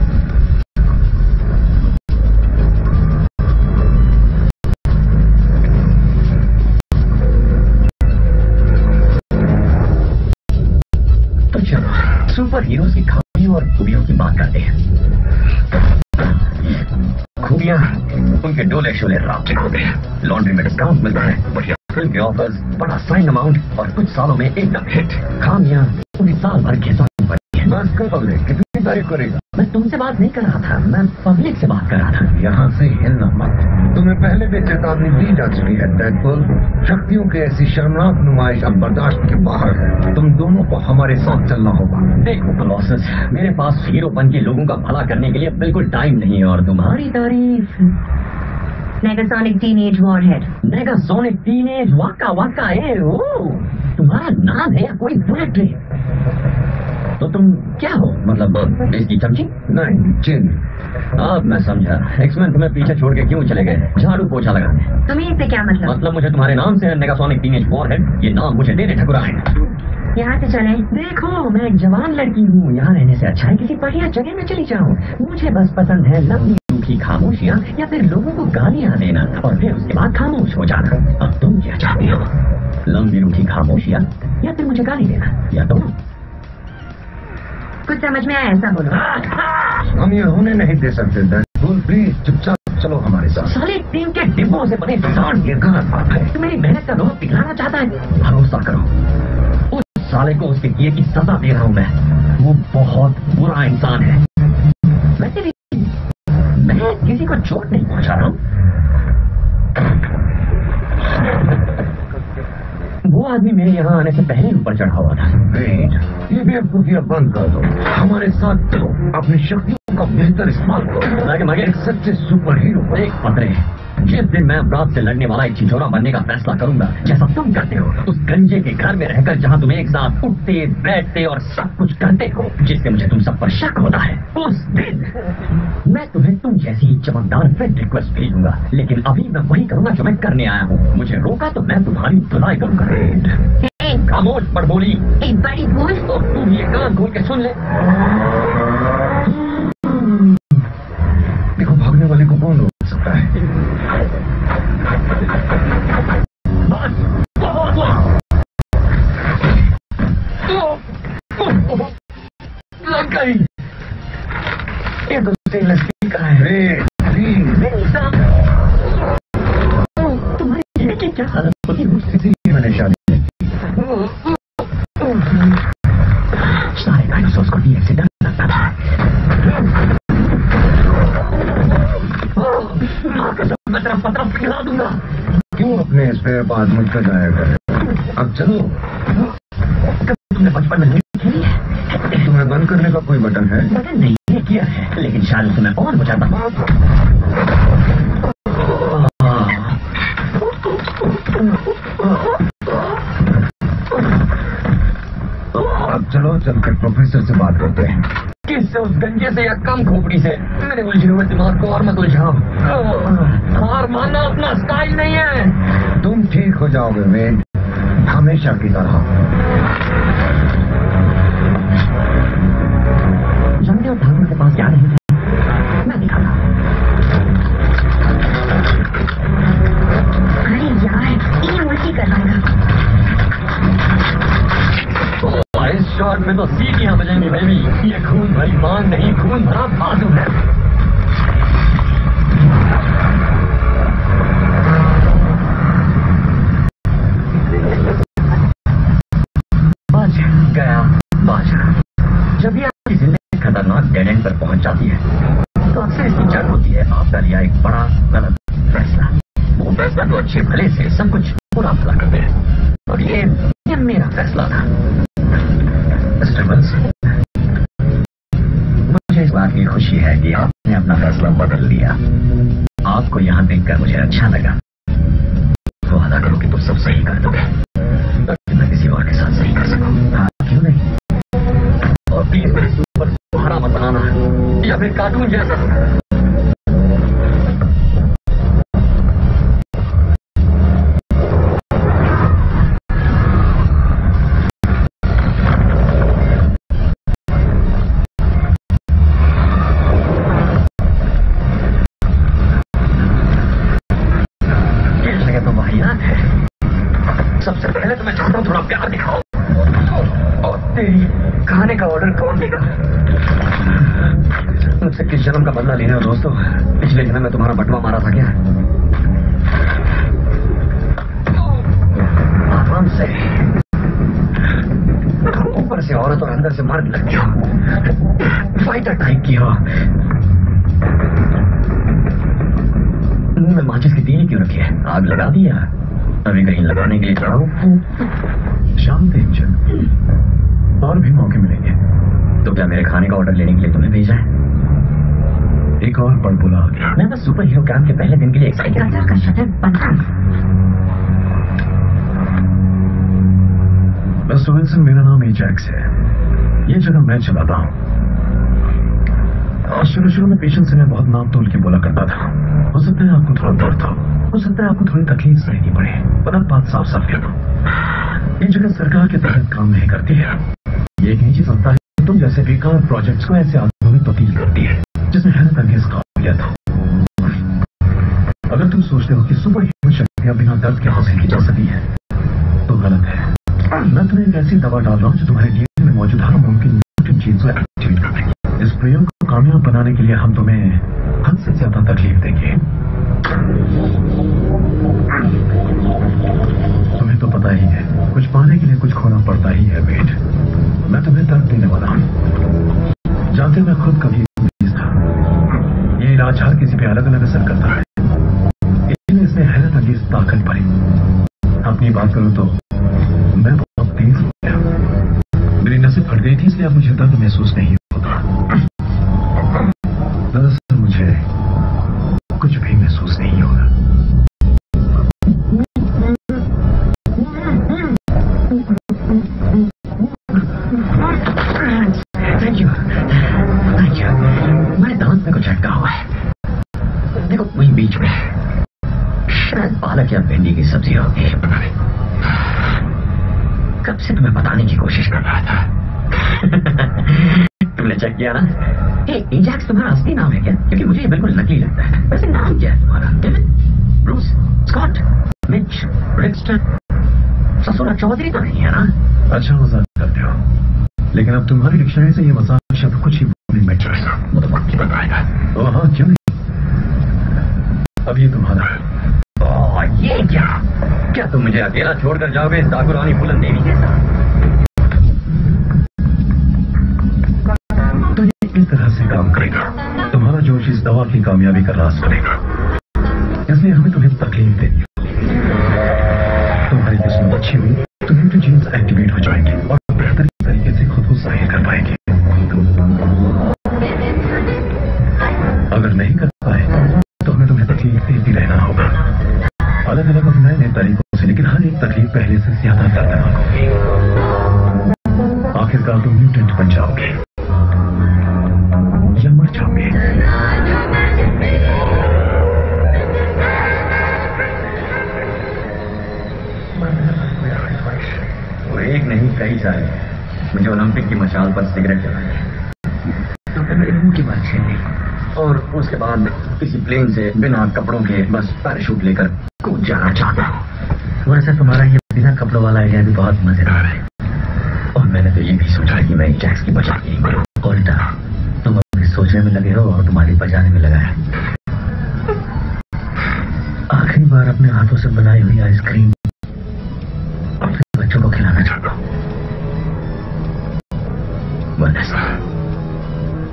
तो चलो सुपर हीरोज की खामियों और खूबियों की बात करते हैं। खूबियां उनके डोले शोले राब्ते होते हैं, लॉन्ड्री में डिस्काउंट मिलता है, बढ़िया फिल्म के ऑफर्स, बड़ा साइन अमाउंट और कुछ सालों में एकदम हिट। खामियां उन्हें साल भर के बस कर पब्लिक कितनी तारीफ करेगा। मैं तुमसे बात नहीं कर रहा था, मैं पब्लिक से बात कर रहा था। यहाँ से हिलना मत। तुम्हें पहले भी चेतावनी दी जा चुकी है डेडपुल। शक्तियों की ऐसी शर्मनाक नुमाइश अब बर्दाश्त के बाहर है। तुम दोनों को हमारे साथ चलना होगा। देखो कॉलोसस, मेरे पास हीरोपन के लोगों का भला करने के लिए बिल्कुल टाइम नहीं है, और तुम्हारी तारीफ Negasonic teenage warhead. Negasonic teenage वाका तुम्हारा नाम है या कोई बुलेट ट्रेन? तो तुम क्या हो, मतलब इसकी चमची? नहीं, चिन। अब मैं समझा। एक्समैन तुम्हें पीछे छोड़ के क्यों चले गए झाड़ू पोछा लगाने? तुम्हें इससे क्या मतलब? मुझे तुम्हारे नाम से नेगासोनिक टीनेज वॉरहेड, ये नाम मुझे देने ठकुरा है। यहाँ से चले। देखो मैं एक जवान लड़की हूँ, यहाँ रहने से अच्छा है किसी बढ़िया जगह में चली जाऊँ। मुझे बस पसंद है लंबी रूखी खामोशियाँ या फिर लोगों को गालियाँ देना और फिर उसके बाद खामोश हो जाना। अब तुम क्या चाहती हो? लंबी रूखी खामोशियाँ या फिर मुझे गाली देना, या दोनों? कुछ समझ में आया ऐसा बोलो। हम ये होने नहीं दे सकते डेडपुल, प्लीज चुपचाप चलो हमारे साथ। साले टीम के डिब्बों से बने इंसान ये गलत बात है। तो मेरी मेहनत का लोग पिघलाना चाहता है। भरोसा करो, उस साले को उसके किए की सजा दे रहा हूँ मैं। वो बहुत बुरा इंसान है। वैसे भी मैं किसी को चोट नहीं पहुंचा रहा हूँ। वो आदमी मेरे यहाँ आने से पहले ऊपर चढ़ा हुआ था। ये बेवकूफियां बंद कर दो, हमारे साथ चलो, अपनी शक्तियों का बेहतर इस्तेमाल करो। मगर एक सच्चे सुपर हीरो। एक पतरे, जिस दिन मैं अपराध से लड़ने वाला एक छिछोरा बनने का फैसला करूंगा, जैसा तुम करते हो, उस गंजे के घर में रहकर जहाँ तुम एक साथ उठते बैठते और सब कुछ करते हो, जिससे मुझे तुम सब पर शक होता है, उस दिन मैं तुम्हें तुम जैसी ही चमकदार फ्रेंड रिक्वेस्ट भेजूंगा। लेकिन अभी मैं वही करूंगा जो मैं करने आया हूँ। मुझे रोका तो मैं तुम्हारी धुलाई करूंगा। खामोश पर बोली एक बड़ी भूल। तो तुम ये कान खोल के सुन ले। देखो भागने वाले को कौन रोक सकता है? लग गई। ये तो स्टेनलेस स्टील का है। तुम्हारी ये की क्या हालत होती है? इसीलिए मैंने शादी सारे डायनासोर्स को डीएफ से डर लगता था। मैं तेरा पतरा पिघला दूंगा। क्यों अपने इस पे बात मुझ पर जाया करे? अब चलो। तुमने बचपन में नहीं खेली है? तुम्हें बंद करने का कोई बटन है? बटन नहीं किया है, लेकिन शायद तुम्हें ऑन हो जाता। अब चलो चलकर प्रोफेसर से बात करते हैं। किससे? उस गंजे से या कम खोपड़ी से? मेरे उलझे हुए दिमाग को और मत उलझाओ। हार मानना अपना स्टाइल नहीं है। तुम ठीक हो जाओगे वेड, हमेशा की तरह। जमने और ठाकुर के पास क्या नहीं है, मैं दिखाता। अरे यार, ये उल्टी कर रहा है। इस शॉट में तो सीटियां बजेंगी बेबी। ये खून भरी मांग नहीं, खून भरा बाजू है। बच गया बाजा। जब ये आपकी जिंदगी खतरनाक डेड एंड पर पहुंच जाती है तो अक्सर इसकी जड़ होती है आपका लिया एक बड़ा गलत फैसला। वो फैसला तो अच्छे भले से सब कुछ बुरा भला करते हैं और ये मेरा फैसला था। मुझे इस बात की खुशी है कि आपने अपना फैसला बदल लिया। आपको यहाँ देखकर मुझे अच्छा लगा। तो वादा करो कि तुम सब सही कर दोगे ताकि मैं किसी और के साथ सही कर सकूं। हाँ क्यों नहीं। और प्लीज मेरे सुपर तुम्हारा मत बनाना या फिर कार्टून जैसा। सबसे पहले तो मैं चाहता हूँ थोड़ा प्यार दिखाओ। और तेरी खाने का ऑर्डर कौन देगा? मुझसे किस जन्म का बदला लेना दोस्तों? पिछले जन्म में तुम्हारा बटवा मारा था क्या? आराम से। ऊपर से औरत और अंदर से मर्द लगती हो। फाइटर टाइप की हो। मुंह में माचिस की तीली क्यों रखी है? आग लगा दिया? अभी कहीं लगाने के लिए चढ़ाओ। शांत इंजन और भी मौके मिलेंगे। तो क्या मेरे खाने का ऑर्डर लेने के लिए तुम्हें भेजा है? एक और पल बुला आ गया। मैं बस सुपर हीरो कैंप के पहले दिन के लिए एक्साइटेड का शटर बंद कर। मिस्टर विल्सन, मेरा नाम एजैक्स है। ये जगह मैं चलाता हूँ। शुरू में पेशेंट से मैं बहुत नाम तोल के बोला करता था। हो सकता है आपको थोड़ा दर्द हो सकता है आपको थोड़ी तकलीफ सहनी पड़े, पर अब बात साफ साफ कह दो, ये जगह सरकार के तहत काम नहीं करती है। ये एक निजी संस्था है तुम जैसे बेकार प्रोजेक्ट्स को ऐसे आदमी में तब्दील करती है जिसमें हैरत अंगेज काबिलियत हो। अगर तुम सोचते हो कि सुपर हीरो शक्तियां बिना दर्द के हासिल की जा सकती है तो गलत है। मैं तुम्हें एक ऐसी दवा डाल रहा हूँ जो तुम्हारे डीएनए में मौजूद हर मुमकिन चीज को एक्टिवेट कर देगी। इस प्रयोग को कामयाब बनाने के लिए हम तुम्हें हद से ज्यादा तकलीफ देंगे। तुम्हें तो पता ही है, कुछ पाने के लिए कुछ खोना पड़ता ही है बेट। मैं तुम्हें दर्द देने वाला हूँ। जानते मैं खुद कभी मरीज था। ये इलाज हर किसी पे अलग अलग असर करता है, इसलिए इसमें हैरत अंगेज ताकत पड़ी। अपनी बात करूं तो मैं बहुत तेज हो गया। मेरी नसें फट गई थी, इसलिए अब मुझे दर्द महसूस नहीं होता। दरअसल मुझे कुछ भी महसूस नहीं होगा। Thank you. मेरे दांत में कुछ अटका हुआ है, देखो वहीं बीच में। शायद पालक या भिंडी की सब्जी होगी। कब से तुम्हें बताने की कोशिश कर रहा था। तुमने चेक किया ना? एजैक्स तुम्हारा असली नाम है क्या? क्योंकि मुझे ये बिल्कुल नकली लगता है। वैसे नाम क्या है तुम्हारा? David, Bruce, Scott, Mitch, Rickston, ससुरा चौधरी तो नहीं है ना? अच्छा मजाक करते हो, लेकिन अब तुम्हारी डिक्शनरी से ये मजाक शब्द कुछ ही में चढ़ेगा। वो तो वक्त बताएगा। ओ हाँ, क्यों नहीं? अब ये तुम्हारा है। ये क्या तुम मुझे अकेला छोड़कर जाओगे डाकू रानी फूलन देवी के साथ? तो ये इस तरह से काम करेगा। तुम्हारा जोश इस दवा की कामयाबी का राज बनेगा, इसलिए हमें तुम्हें तकलीफ देनी होगी। तुम्हारी किस्मत अच्छी हुई तो म्यूटेंट जीन्स एक्टिवेट हो जाएंगे और बेहतरीन तरीके से खुद को जाहिर कर पाएंगे। अगर नहीं कर पाए तो हमें तुम्हें तकलीफ देती रहना होगा, अलग अलग और नए नए तरीकों से, लेकिन हर एक तकलीफ पहले से ज्यादा दर्दनाक होगी। आखिरकार तुम म्यूटेंट बन जाओगे या मर जाओगे। वो एक नहीं कई सारे मुझे ओलंपिक की मशाल पर सिगरेट जलाए तो मेरे मुंह की बात छीन ली और उसके बाद किसी प्लेन से बिना कपड़ों के बस पैराशूट लेकर कूद जाना चाहता हूँ। वैसे तुम्हारा ये बिना कपड़ों वाला आइडिया भी बहुत मजेदार है और मैंने तो ये भी सोचा कि मैं एजैक्स की बचा के करूँ। उल्टा तुम अभी सोचने में लगे हो और तुम्हारी बजाने में लगा है। आखिरी बार अपने हाथों से बनाई हुई आइसक्रीम अपने बच्चों को खिलाना चाहता हूँ।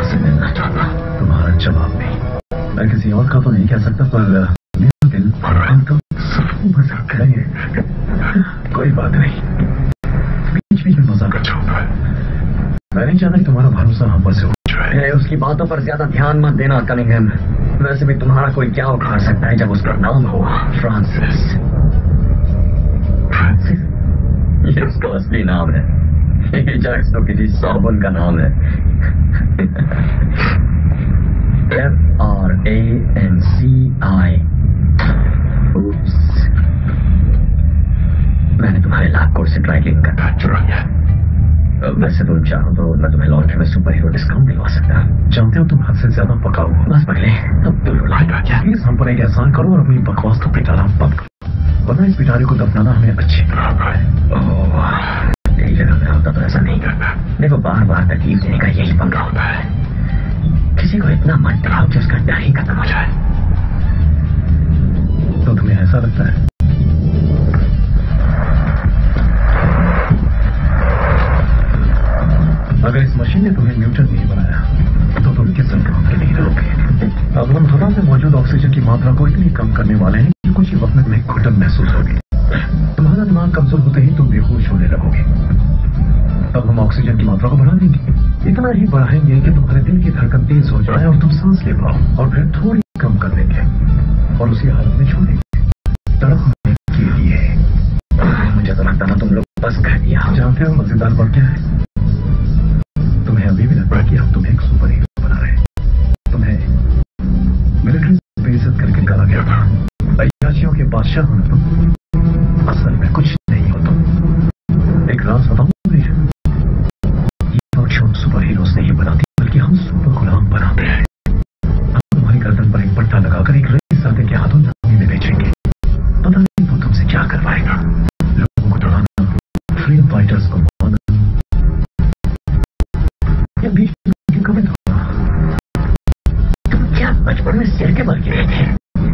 आपसे मिलना चाहता हूँ। तुम्हारा जवाब नहीं। मैं किसी और का तो नहीं कह सकता, पर मेरा दिल तो सबको मजाक करेंगे। कोई बात नहीं, बीच बीच में मजाक अच्छा होता है। मैं नहीं चाहता कि तुम्हारा भरोसा हम पर से हो जाए। उसकी बातों पर ज्यादा ध्यान मत देना कनिंघम। वैसे भी तुम्हारा कोई क्या उखाड़ सकता है जब उसका नाम हो फ्रांसिस। फ्रांसिस? ये उसका असली नाम है। ये जैक्स तो किसी साबुन का नाम है। FRANCI। मैंने तुम्हारे लाख कोट से ट्राई क्लीन करना। वैसे तुम चाहो तो मैं तुम्हें लॉन्ड्री में सुपर हीरो डिस्काउंट दिलवा सकता। जानते हो तुम हद से ज्यादा पकाओ। बस पगले, अब तुम रुलाएगा क्या? प्लीज हम पर एक एहसान करो और अपनी बकवास को पिटाना बंद करो, वरना इस पिटारे को दफनाना हमें अच्छी यही जगह में होता तो ऐसा नहीं करता। देखो, बार बार तकलीफ देने का यही पंगा होता है। किसी को इतना मत डराओ कि उसका डर ही खत्म हो जाए। तो तुम्हें ऐसा लगता है? अगर इस मशीन ने तुम्हें म्यूटेंट नहीं बनाया तो तुम किस संक्रमण के लिए रहोगे? अब हम हवा में मौजूद ऑक्सीजन की मात्रा को इतनी कम करने वाले हैं कि कुछ ही वक्त में तुम्हें घुटन महसूस होगी। तुम्हारा दिमाग कमजोर होते ही तुम बेहोश होने लगोगे। अब हम ऑक्सीजन की मात्रा को बढ़ा देंगे, इतना ही बढ़ाएंगे कि तुम्हारे दिल की धड़कन तेज हो जाए और तुम सांस ले पाओ, और फिर थोड़ी कम कर देंगे और उसी हालत में छोड़ेंगे तड़पने के लिए। मुझे तो लगता था तुम लोग बस घटिया। जानते हो मजेदार बात क्या है? तुम्हें अभी भी लगता है कि हम तुम्हें एक सुपर हीरो बना रहे हैं। तुम्हें मिलिट्री से बेइज्जत करके निकाला गया था, अय्याशियों के बादशाह हो तुम, असल में कुछ नहीं हो तुम। एक राज बताऊं तुम्हें, ये पक्ष हम सुपर हीरोज नहीं बनाती, बल्कि हम सुपर गुलाम बनाते हैं। हम तुम्हारी गर्दन पर एक पट्टा लगाकर एक रईस आते के हाथों नामी में बेचेंगे। पता नहीं वो तुमसे क्या करवाएगा, लोगों को दौड़ाना, फ्रीडम फाइटर्स को मारना, या बीच में कभी तुम क्या बचपन में सिर के बल गिरे थे?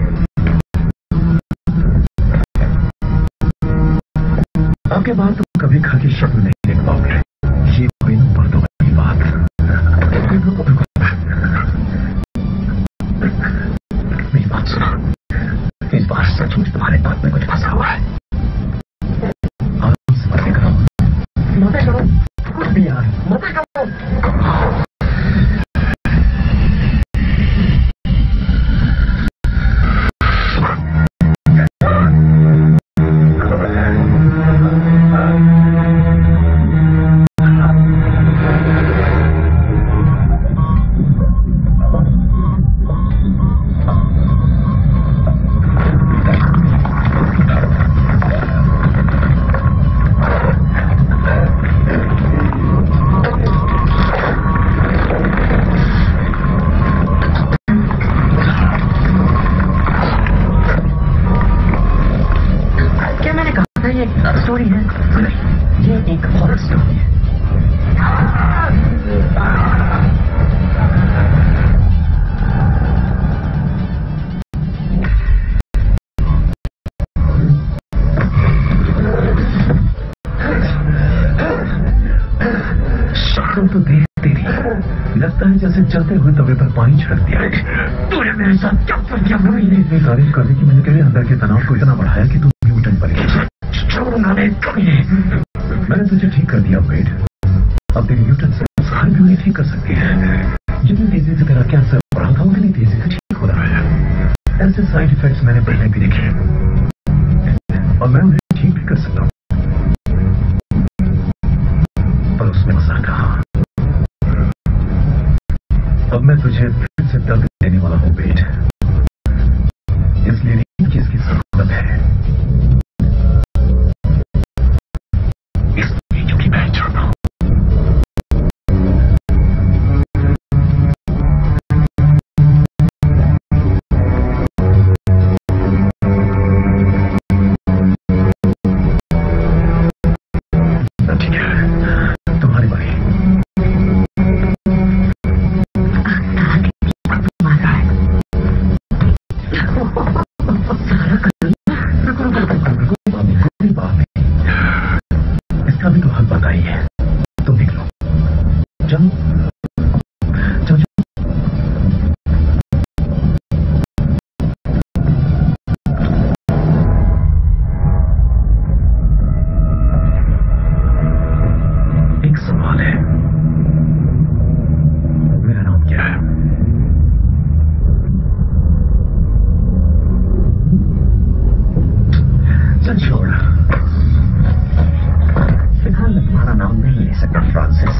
आपके बाद तुम कभी घर की शक्ल नहीं देख पाओगे। ये कोई न पर्दों वाली बात। मेरी बात सुनो, इस बार सचमुच तुम्हारे बात में कुछ फंसा हुआ है। आराम से बातें करो, मत करो, कुछ भी यार, मत करो। स्टोरी है, ये एक हॉरर स्टोरी है। शक्ल तो देख तेरी लगता है जैसे चलते हुए तवे पर पानी छिड़क दिया। तूने मेरे साथ क्या कर दिया? इतनी तारीफ करने की मैंने तेरे अंदर के तनाव को इतना बढ़ाया कि तुम न्यूटन पर गई। मैंने तुझे ठीक कर दिया वेड। अब तेरी न्यूटन से हर बीमारी ठीक कर सकती है। जितनी तेजी से तेरा कैंसर बढ़ा था उतनी तेजी से ठीक हो रहा है। ऐसे साइड इफेक्ट्स मैंने पहले भी देखे और मैं उन्हें ठीक भी कर सकता हूँ, पर उसमें मजा कहा। अब मैं तुझे फिर से दर्द देने वाला हूँ वेड, इसलिए नहीं कि इसकी जरूरत है, इसलिए क्योंकि मैं चाहता हूँ। ठीक है, तुम्हारी बारी। इसका भी तो हल पता ही है। तुम निकलो, जाओ। है? मेरा नाम क्या है? चल छोड़, फिलहाल मैं तुम्हारा नाम नहीं ले सकता फ्रांसिस।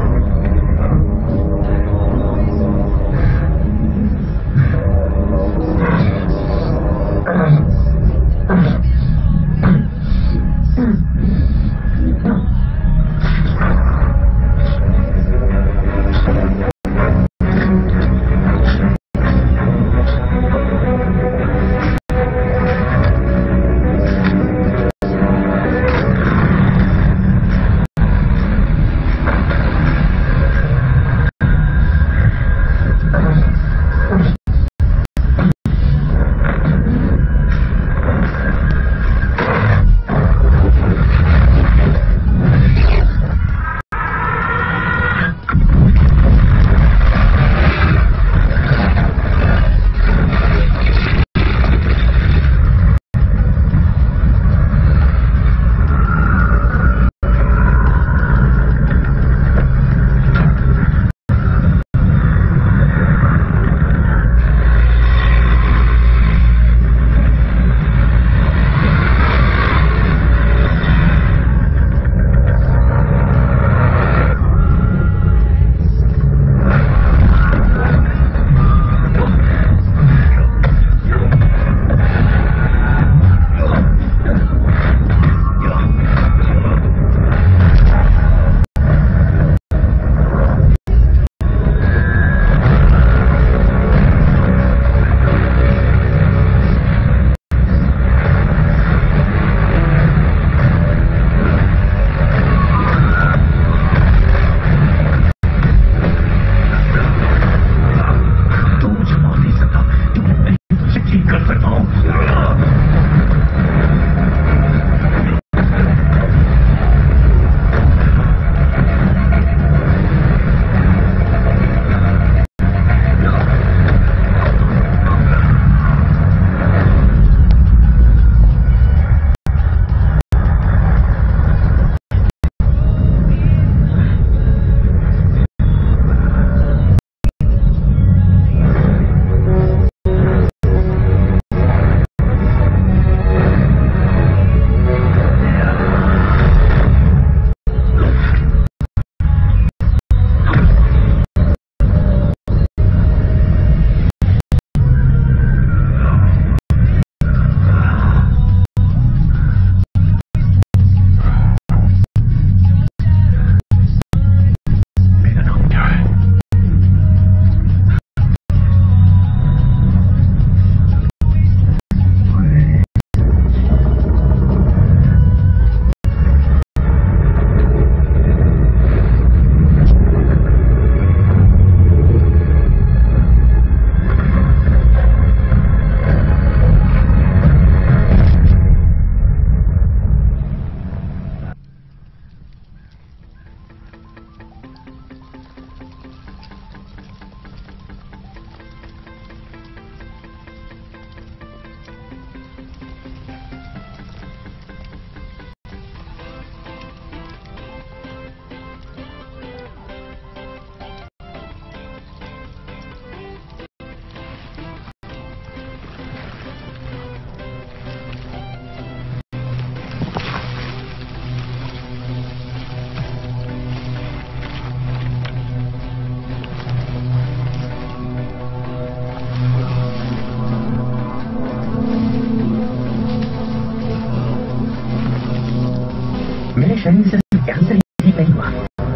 मेरे शरीर से कैंसर ही नहीं हुआ,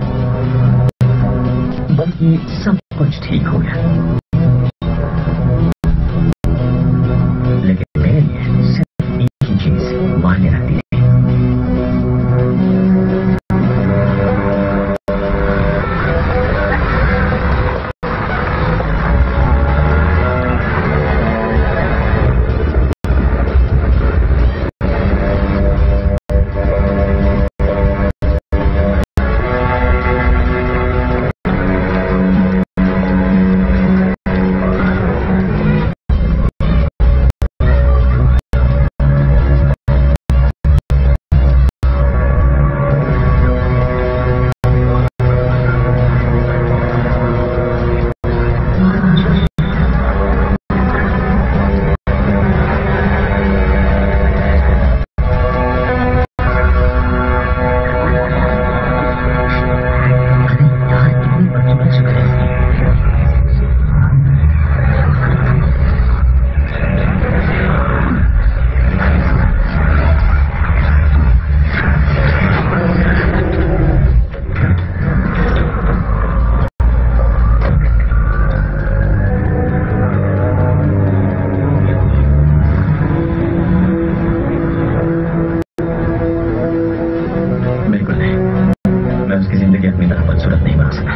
बल्कि सब कुछ ठीक हो गया।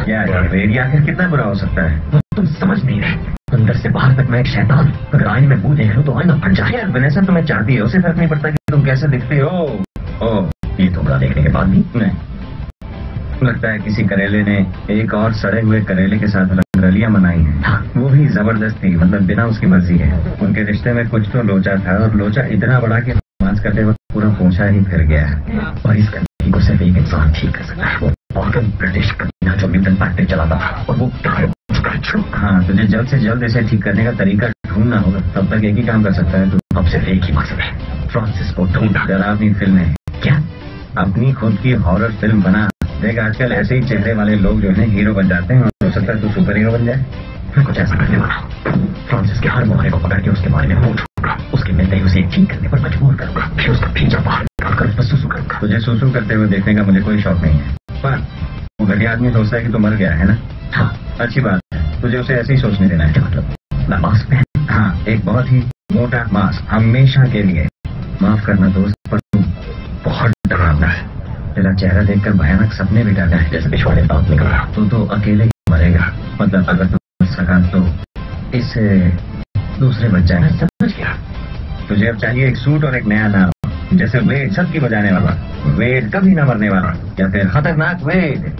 क्या वेद आखिर कितना बुरा हो सकता है? वो तुम समझ नहीं रहे। अंदर से बाहर तक मैं एक शैतान। अगर आईने में मुंह देख लो तो आईना फट जाए। यार वनेसा तुम्हें चाहती है, उसे फर्क नहीं पड़ता कि तुम कैसे दिखते हो। ओ ये तो बुरा देखने के बाद भी नहीं, लगता है किसी करेले ने एक और सड़े हुए करेले के साथ रंगरलियां मनाई हैं। हाँ। वो भी जबरदस्ती, मतलब बिना उसकी मर्जी है। उनके रिश्ते में कुछ तो लोचा था, और लोचा इतना बड़ा कि रोमांस करते वक्त पूरा पोंछा ही फिर गया। और इस गंदगी को सिर्फ एक इंसान ठीक कर सकता है, वो पागल ब्रिटिश कमीना जो मिल्टन फैक्ट्री चलाता था, और वो गायब हो चुका है। हाँ, तुझे जल्द से जल्द इसे ठीक करने का तरीका ढूंढना होगा। तब तक एक ही काम कर सकता है तू। अब सिर्फ एक ही मकसद है, फ्रांसिस को ढूंढना। डरावनी फिल्में, क्या? अपनी खुद की हॉरर फिल्म बना। देख आजकल ऐसे ही चेहरे वाले लोग जो है हीरो बन जाते हैं, और हो सकता है तू सुपर हीरो बन जाए। मैं कुछ ऐसा करने वाला हूँ। फ्रांसिस के हर मोहरे को पकड़ के उसके बारे में पूछूंगा, उसके मिलते ही उसे ठीक करने पर मजबूर करूंगा, फिर उसका भीतर बाहर निकालकर उस पर सुसु करूंगा। तुझे सुसु करते हुए देखने का मुझे कोई शौक नहीं है, पर वो घटिया आदमी सोचता है कि तू मर गया है ना। हाँ, अच्छी बात है, तुझे उसे ऐसे ही सोचने देना है। क्या मतलब? मैं मास्क पहन? हाँ, एक बहुत ही मोटा मास्क, हमेशा के लिए। माफ करना दोस्त, पर तू बहुत डरावना है। तेरा चेहरा देखकर भयानक सपने भी डरना है, जैसे पिछवाड़े दांत निकल रहा। तू तो अकेले ही मरेगा। मतलब अगर तू मर सका तो इससे दूसरे बच जाए। समझ गया। तुझे अब चाहिए एक सूट और एक नया नाम, जैसे वेद सबकी बजाने वाला, वेद कभी ना मरने वाला, या फिर खतरनाक वेद।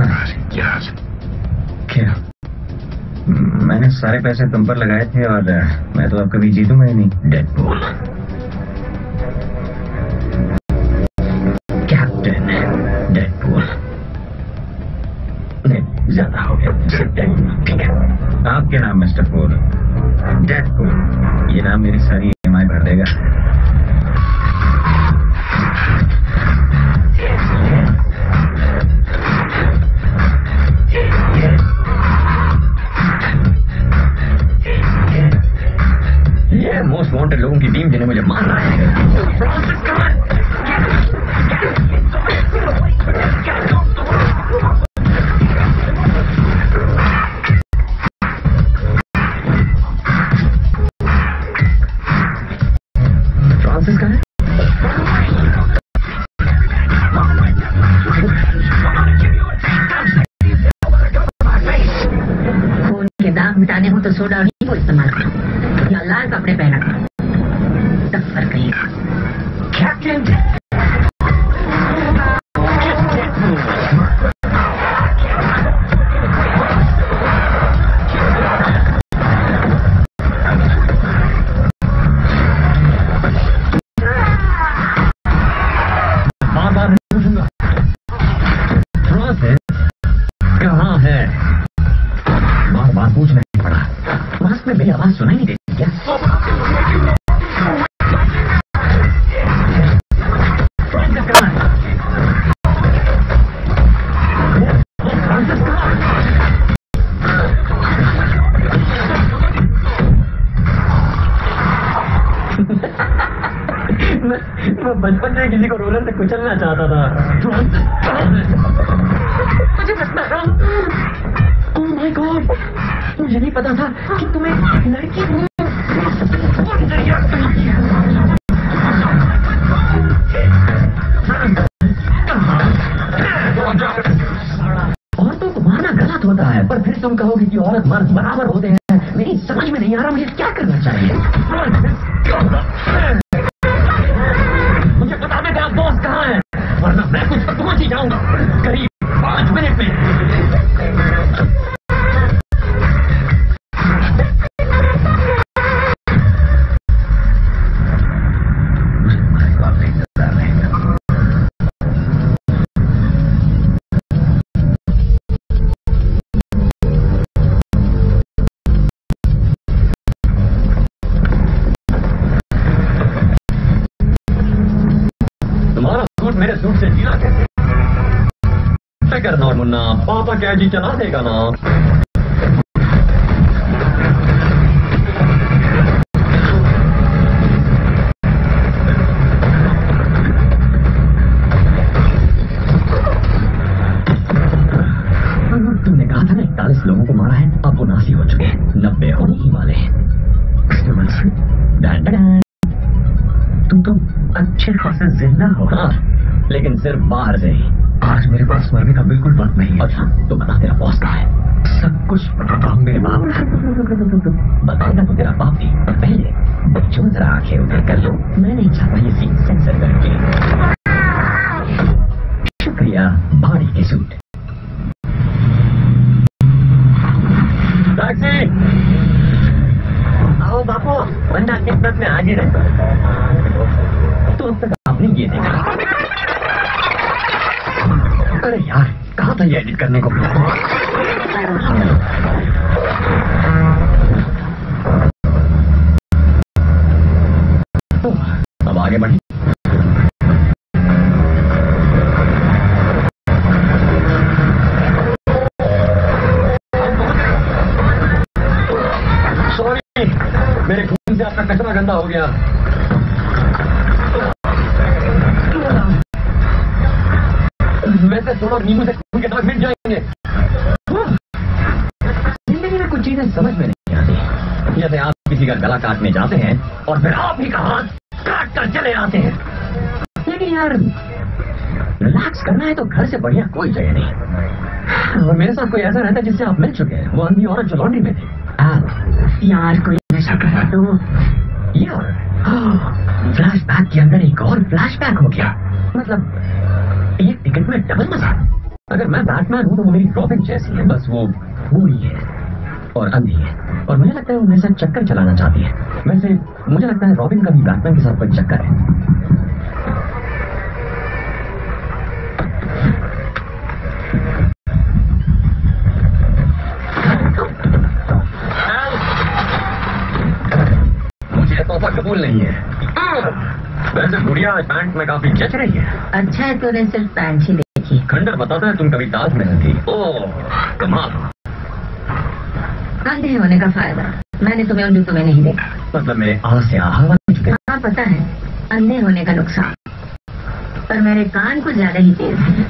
क्या? मैंने सारे पैसे तुम पर लगाए थे, और मैं तो अब कभी जीतूंगा ही नहीं। Deadpool, captain Deadpool. नहीं, ज्यादा हो गया। ठीक है, आपके नाम मिस्टर पूल, डेडपूल। ये नाम मेरी सारी EMI भर देगा। ये मोस्ट वांटेड लोगों की टीम जिन्हें मुझे मार रहा है। फ्रांसिस कहाँ है? खून के दाग मिटाने हो तो सोडा और नींबू इस्तेमाल करो, या लाल कपड़े पहना करो, तब फर्क रहेगा। कैप्टन बार-बार नहीं पूछूंगा। फ्रांसिस कहाँ है? बार-बार पूछना नहीं पड़ा। मास्क में मेरी आवाज सुनाई नहीं देती क्या? फ्रांसिस कहाँ है? फ्रांसिस कहाँ है? मैं बचपन से किसी को रोलर से कुचलना चाहता था। मुझे बचना था। ओह माय गॉड, मुझे नहीं पता था कि तुम्हें लड़की हो। औरतों को मारना गलत होता है, पर फिर तुम कहोगे कि औरत मर्द बराबर होते हैं। मेरी समझ में नहीं आ रहा मुझे क्या करना चाहिए। मुझे बता दे तेरा बॉस कहाँ है, वरना मैं कुछ तक पहुंच ही जाऊंगा करीब 5 मिनट में। तुम्हारा सूट मेरे सूट से जीना कैसे? क्या करना और मुन्ना, पापा क्या जी चला देगा ना। तुमने कहा था ना 41 लोगों को मारा है, अब 79 हो चुके हैं, 90 होने ही वाले हैं। तुम तो अच्छे खासे जिंदा हो। हाँ, लेकिन सिर्फ बाहर से ही। आज मेरे पास मरने का बिल्कुल वक्त नहीं है। अच्छा तो बता, तेरा बॉस कहाँ है? सब कुछ बताता हूँ मेरे बाप। बताएगा तो तेरा बाप ही, पर पहले बच्चों जरा आंखें उधर कर लो। मैं नहीं चाहता ये सीन सेंसर करके। शुक्रिया भाड़ी के सूट। टैक्सी आओ बापू, बंदा किस्मत में हाजिर है। तो अब तक आपने ये देखा? अरे यार कहाँ था ये एडिट करने को? अब आगे बढ़े। सॉरी, मेरे खून से आपका कचरा गंदा हो गया। वैसे थोड़ा नींबू से खून के दाग मिट जाएंगे। जिंदगी में कुछ चीजें समझ में नहीं आती। जैसे आप किसी का गला काटने जाते हैं और फिर आप ही का हाथ काट कर चले आते हैं। लेकिन यार रिलैक्स करना है तो घर से बढ़िया कोई जगह नहीं। और मेरे साथ कोई ऐसा रहता है जिससे आप मिल चुके हैं, वो अंधी औरत जो लॉन्ड्री में थी। यार कोई नशा करा तो यार फ्लैशबैक के अंदर एक और फ्लैशबैक हो गया। मतलब एक टिकट में डबल मजा। अगर मैं बैटमैन हूं तो वो मेरी रॉबिन जैसी है, बस वो बूढ़ी है और अंधी है और मुझे लगता है वो मेरे साथ चक्कर चलाना चाहती है। वैसे मुझे लगता है रॉबिन का भी बैटमैन के साथ कोई चक्कर है। मुझे तोहफा कबूल नहीं है। वैसे गुड़िया पैंट में काफी जच रही है। अच्छा है तूने सिर्फ पैंट ही देखी। खंडर बताता है तुम कभी ताजमहल थी। ओह कमाल। अंधे होने का फायदा, मैंने तुम्हें उन जूतों में नहीं देखा। मतलब मेरे आस से हवा में चुके। हाँ पता है अंधे होने का नुकसान, पर मेरे कान कुछ ज्यादा ही तेज है।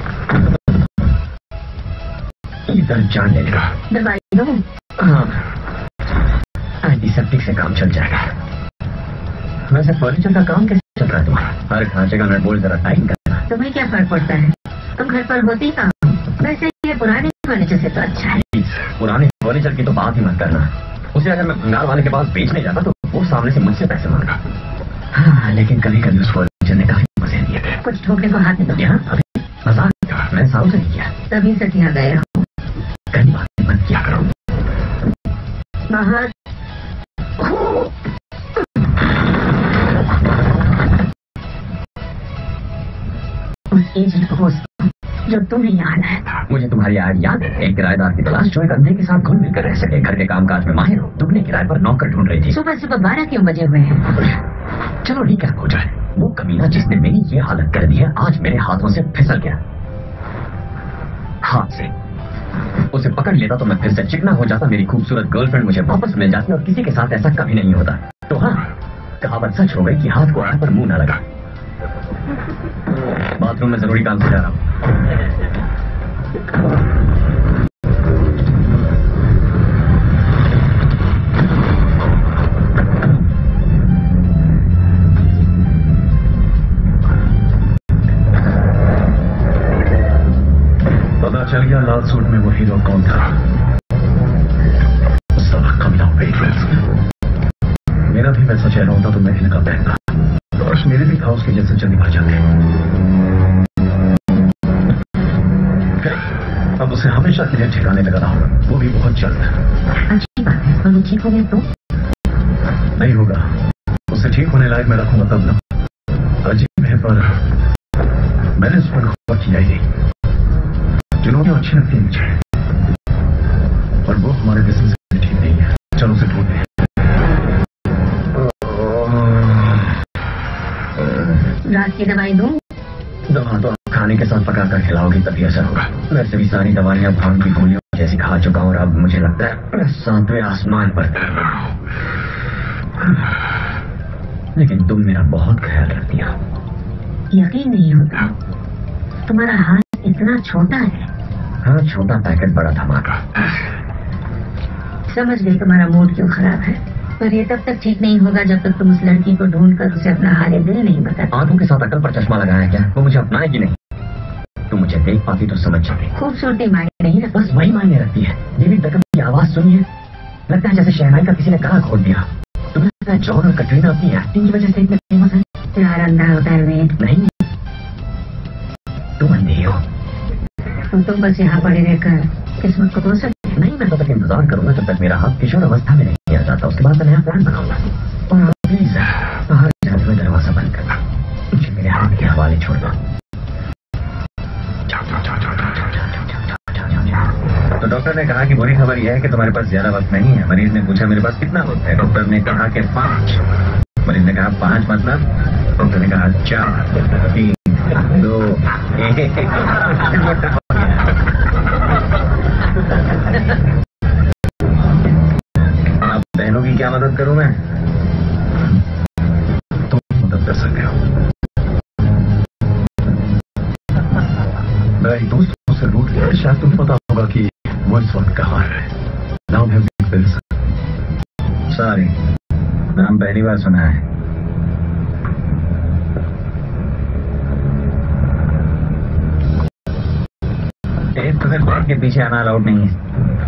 इधर जान लेने का दवाई दो। हाँ, एंटीसेप्टिक से काम चल जाएगा। वैसे फर्नीचर का काम कैसे चल रहा है तुम्हारा? हर खांचे का नट बोल्ट जरा टाइट करना। तुम्हें क्या फर्क पड़ता है, तुम घर पर होती कहाँ? वैसे ये पुराने फर्नीचर से तो अच्छा है। पुराने फर्नीचर की तो बात ही मत करना। उसे अगर मैं भंगार वाले के पास बेचने जाता तो वो सामने से मुझसे पैसे मांगा। हाँ लेकिन कभी कभी उस फर्नीचर ने काफी मजे दिए थे। कुछ ठोकने को हाथ में दो। यहाँ अभी मजाक था, मैंने सालों से नहीं किया। तभी से यहाँ गए हो। कई बातें मत किया करो। बहुत उस एजेंट को जो तुम्हें याद है। मुझे तुम्हारी याद है, एक किराएदार की तलाश जो एक अंधे के साथ घुल मिलकर रह सके। घर के कामकाज में माहिर हो, दुगने किराए पर नौकर ढूंढ रही थी। सुबह सुबह 12 क्यों बजे हुए हैं? चलो रिकैप हो जाए। वो कमीना जिसने मेरी ये हालत कर दी है आज मेरे हाथों से फिसल गया। हाथ से उसे पकड़ लेता तो मैं फिर से चिकना हो जाता, मेरी खूबसूरत गर्लफ्रेंड मुझे वापस मिल जाती और किसी के साथ ऐसा कभी नहीं होता। तो हाँ, कहावत सच हो गई कि हाथ को आग पर मुंह न लगा। बाथरूम में जरूरी काम से जा रहा हूँ। पता चल गया लाल सूट में वो हीरो कौन था। मेरा भी वैसा चेहरा होता तो मैं इनका पहनता। काश मेरे भी था उसके जैसे जल्दी भर जाते। अब उसे हमेशा के लिए ठिकाने लगा रहा हूँ, वो भी बहुत जल्द। अच्छी बात है, तो ठीक हो गए तो नहीं होगा, उसे ठीक होने लायक मैं रखूंगा तब ना। अजीब है पर मैंने उस पर गौर किया ही नहीं। चुनौतियां अच्छी लगती है मुझे, और वो हमारे बिजनेस में ठीक नहीं है। चलो उसे ढूंढते हैं। रात की दवाई दूं? दवा तो खाने के साथ पका कर खिलाओगी तभी असर होगा। वैसे भी सारी दवाइयां भांग की गोलियों जैसी खा चुका हूँ और अब मुझे लगता है मैं 7वें आसमान पर। लेकिन तुम मेरा बहुत ख्याल रखती हो। यकीन नहीं होता, तुम्हारा हाथ इतना छोटा है। हाँ, छोटा पैकेट बड़ा धमाका। समझ गई तुम्हारा मूड क्यों खराब है। पर ये तब तक ठीक नहीं होगा जब तक तुम उस लड़की को ढूंढकर उसे अपना हाल दिल नहीं बताते। आंखों के साथ अकल पर चश्मा लगाया क्या? वो मुझे अपनाएगी नहीं। तुम मुझे देख पाती तो समझ जाती। खूबसूरती मायने नहीं रखती। बस वही मायने रखती है। डेविड बेकहम की आवाज सुनिए, लगता है जैसे शहनाई का किसी ने गला खोल दिया। तुम्हें लगता है जॉन और कटरीना अपनी एक्टिंग की वजह से इतने फेमस है? प्यार अंधा होता है वीर। नहीं, तुम अंधी हो। तुम बस यहाँ पड़े रहकर किस्मत को दोष नहीं, मैं तब तक इंतजार करूंगा जब तक मेरा हाथ किशोर अवस्था में नहीं आ जाता। उसके बाद मैं नया प्लान बनाऊंगा। और प्लीज बाहर जाते हुए दरवाजा बंद करना। मुझे मेरे हाथ के हवाले छोड़ दो। तो डॉक्टर ने कहा कि बुरी खबर यह है कि तुम्हारे पास ज्यादा वक्त नहीं है। मरीज ने पूछा मेरे पास कितना वक्त है? डॉक्टर ने कहा कि 5। मरीज ने कहा 5 मतलब? डॉक्टर ने कहा 4, 3, 2, 1। अब बहनों की क्या मदद करूं मैं? तुम मदद कर सकते हो। मैं एक दोस्त से रूट लिया, शायद तुम्हें पता होगा कि वो इस वक्त कहाँ है। नाम है विक विल्सन। सॉरी, नाम पहली बार सुना है। तुम्हें बैग के पीछे आना अलाउड नहीं है।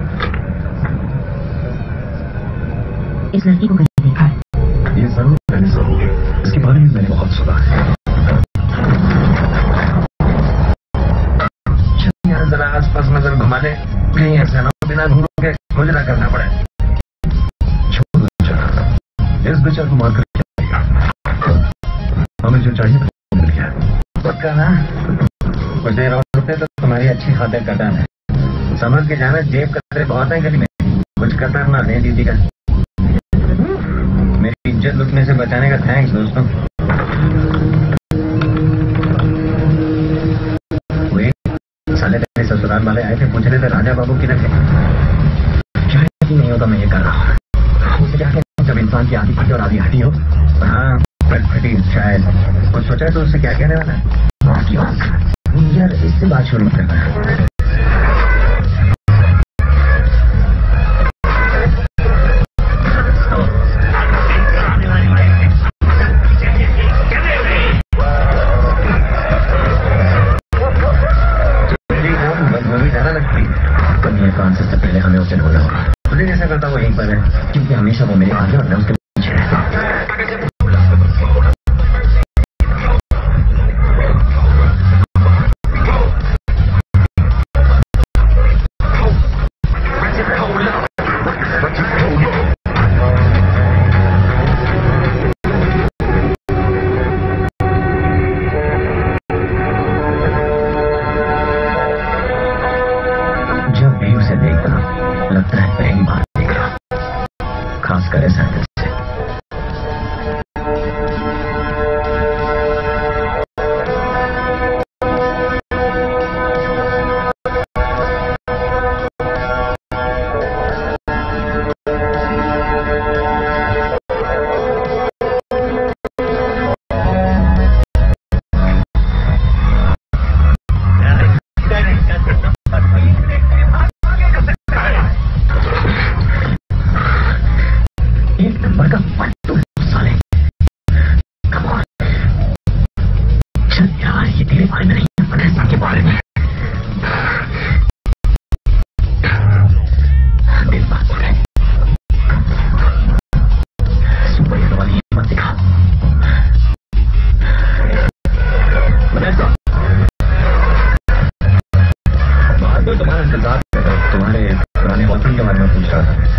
इस लड़की को कहीं देखा है? ये जरूर मैंने सुना, इसके बारे में मैंने बहुत सुना है। जरा आसपास नजर घुमा दे, कहीं ऐसा ना बिना ढूंढ के खोजना करना पड़े। छोड़ दो, इस बेचारे को मारकर क्या करेगा? हमें जो चाहिए तो मिल गया। पक्का ना? कुछ देर और रुकते तो तुम्हारी अच्छी खातिर कतर है। समझ के जाना, जेब कतरे बहुत है गली में। कुछ कतर ना दे दीदी का। मेरी इज्जत लुटने से बचाने का थैंक्स दोस्तों। साले तेरे ससुराल वाले आए थे, पूछ रहे थे राजा बाबू किधर थे। शायद नहीं होता मैं ये कर रहा हूँ। मुझे क्या कहते हैं जब इंसान की आधी फटी और आधी हटी हो? हाँ, फटी शायद। कुछ सोचा है तो उससे क्या कहने वाला है? यार इससे बात शुरू मत करना। से पहले हमें उसे ढूंढना होगा। तुझे कैसे करता वो यहीं पर है? क्योंकि हमेशा वो मेरे आगे और मैं उसके पीछे रहता। जब भी उसे देखता लगता है पहली बार देख रहा, खासकर ऐसा से। तुम्हारे पुराने बॉयफ्रेंड के बारे में पूछ रहा था।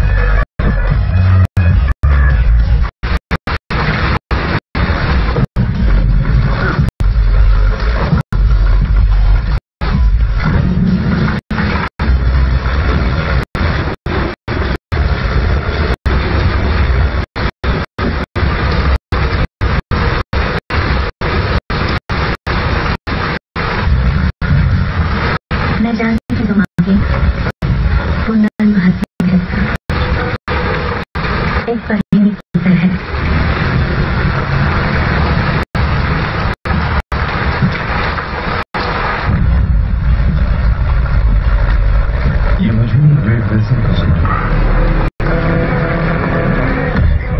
मैं जानती हूँ तुम आगे वो नर्म हंसी है, एक पहेली की तरह। ये मुझे ग्रेट विल्सन पसंद है।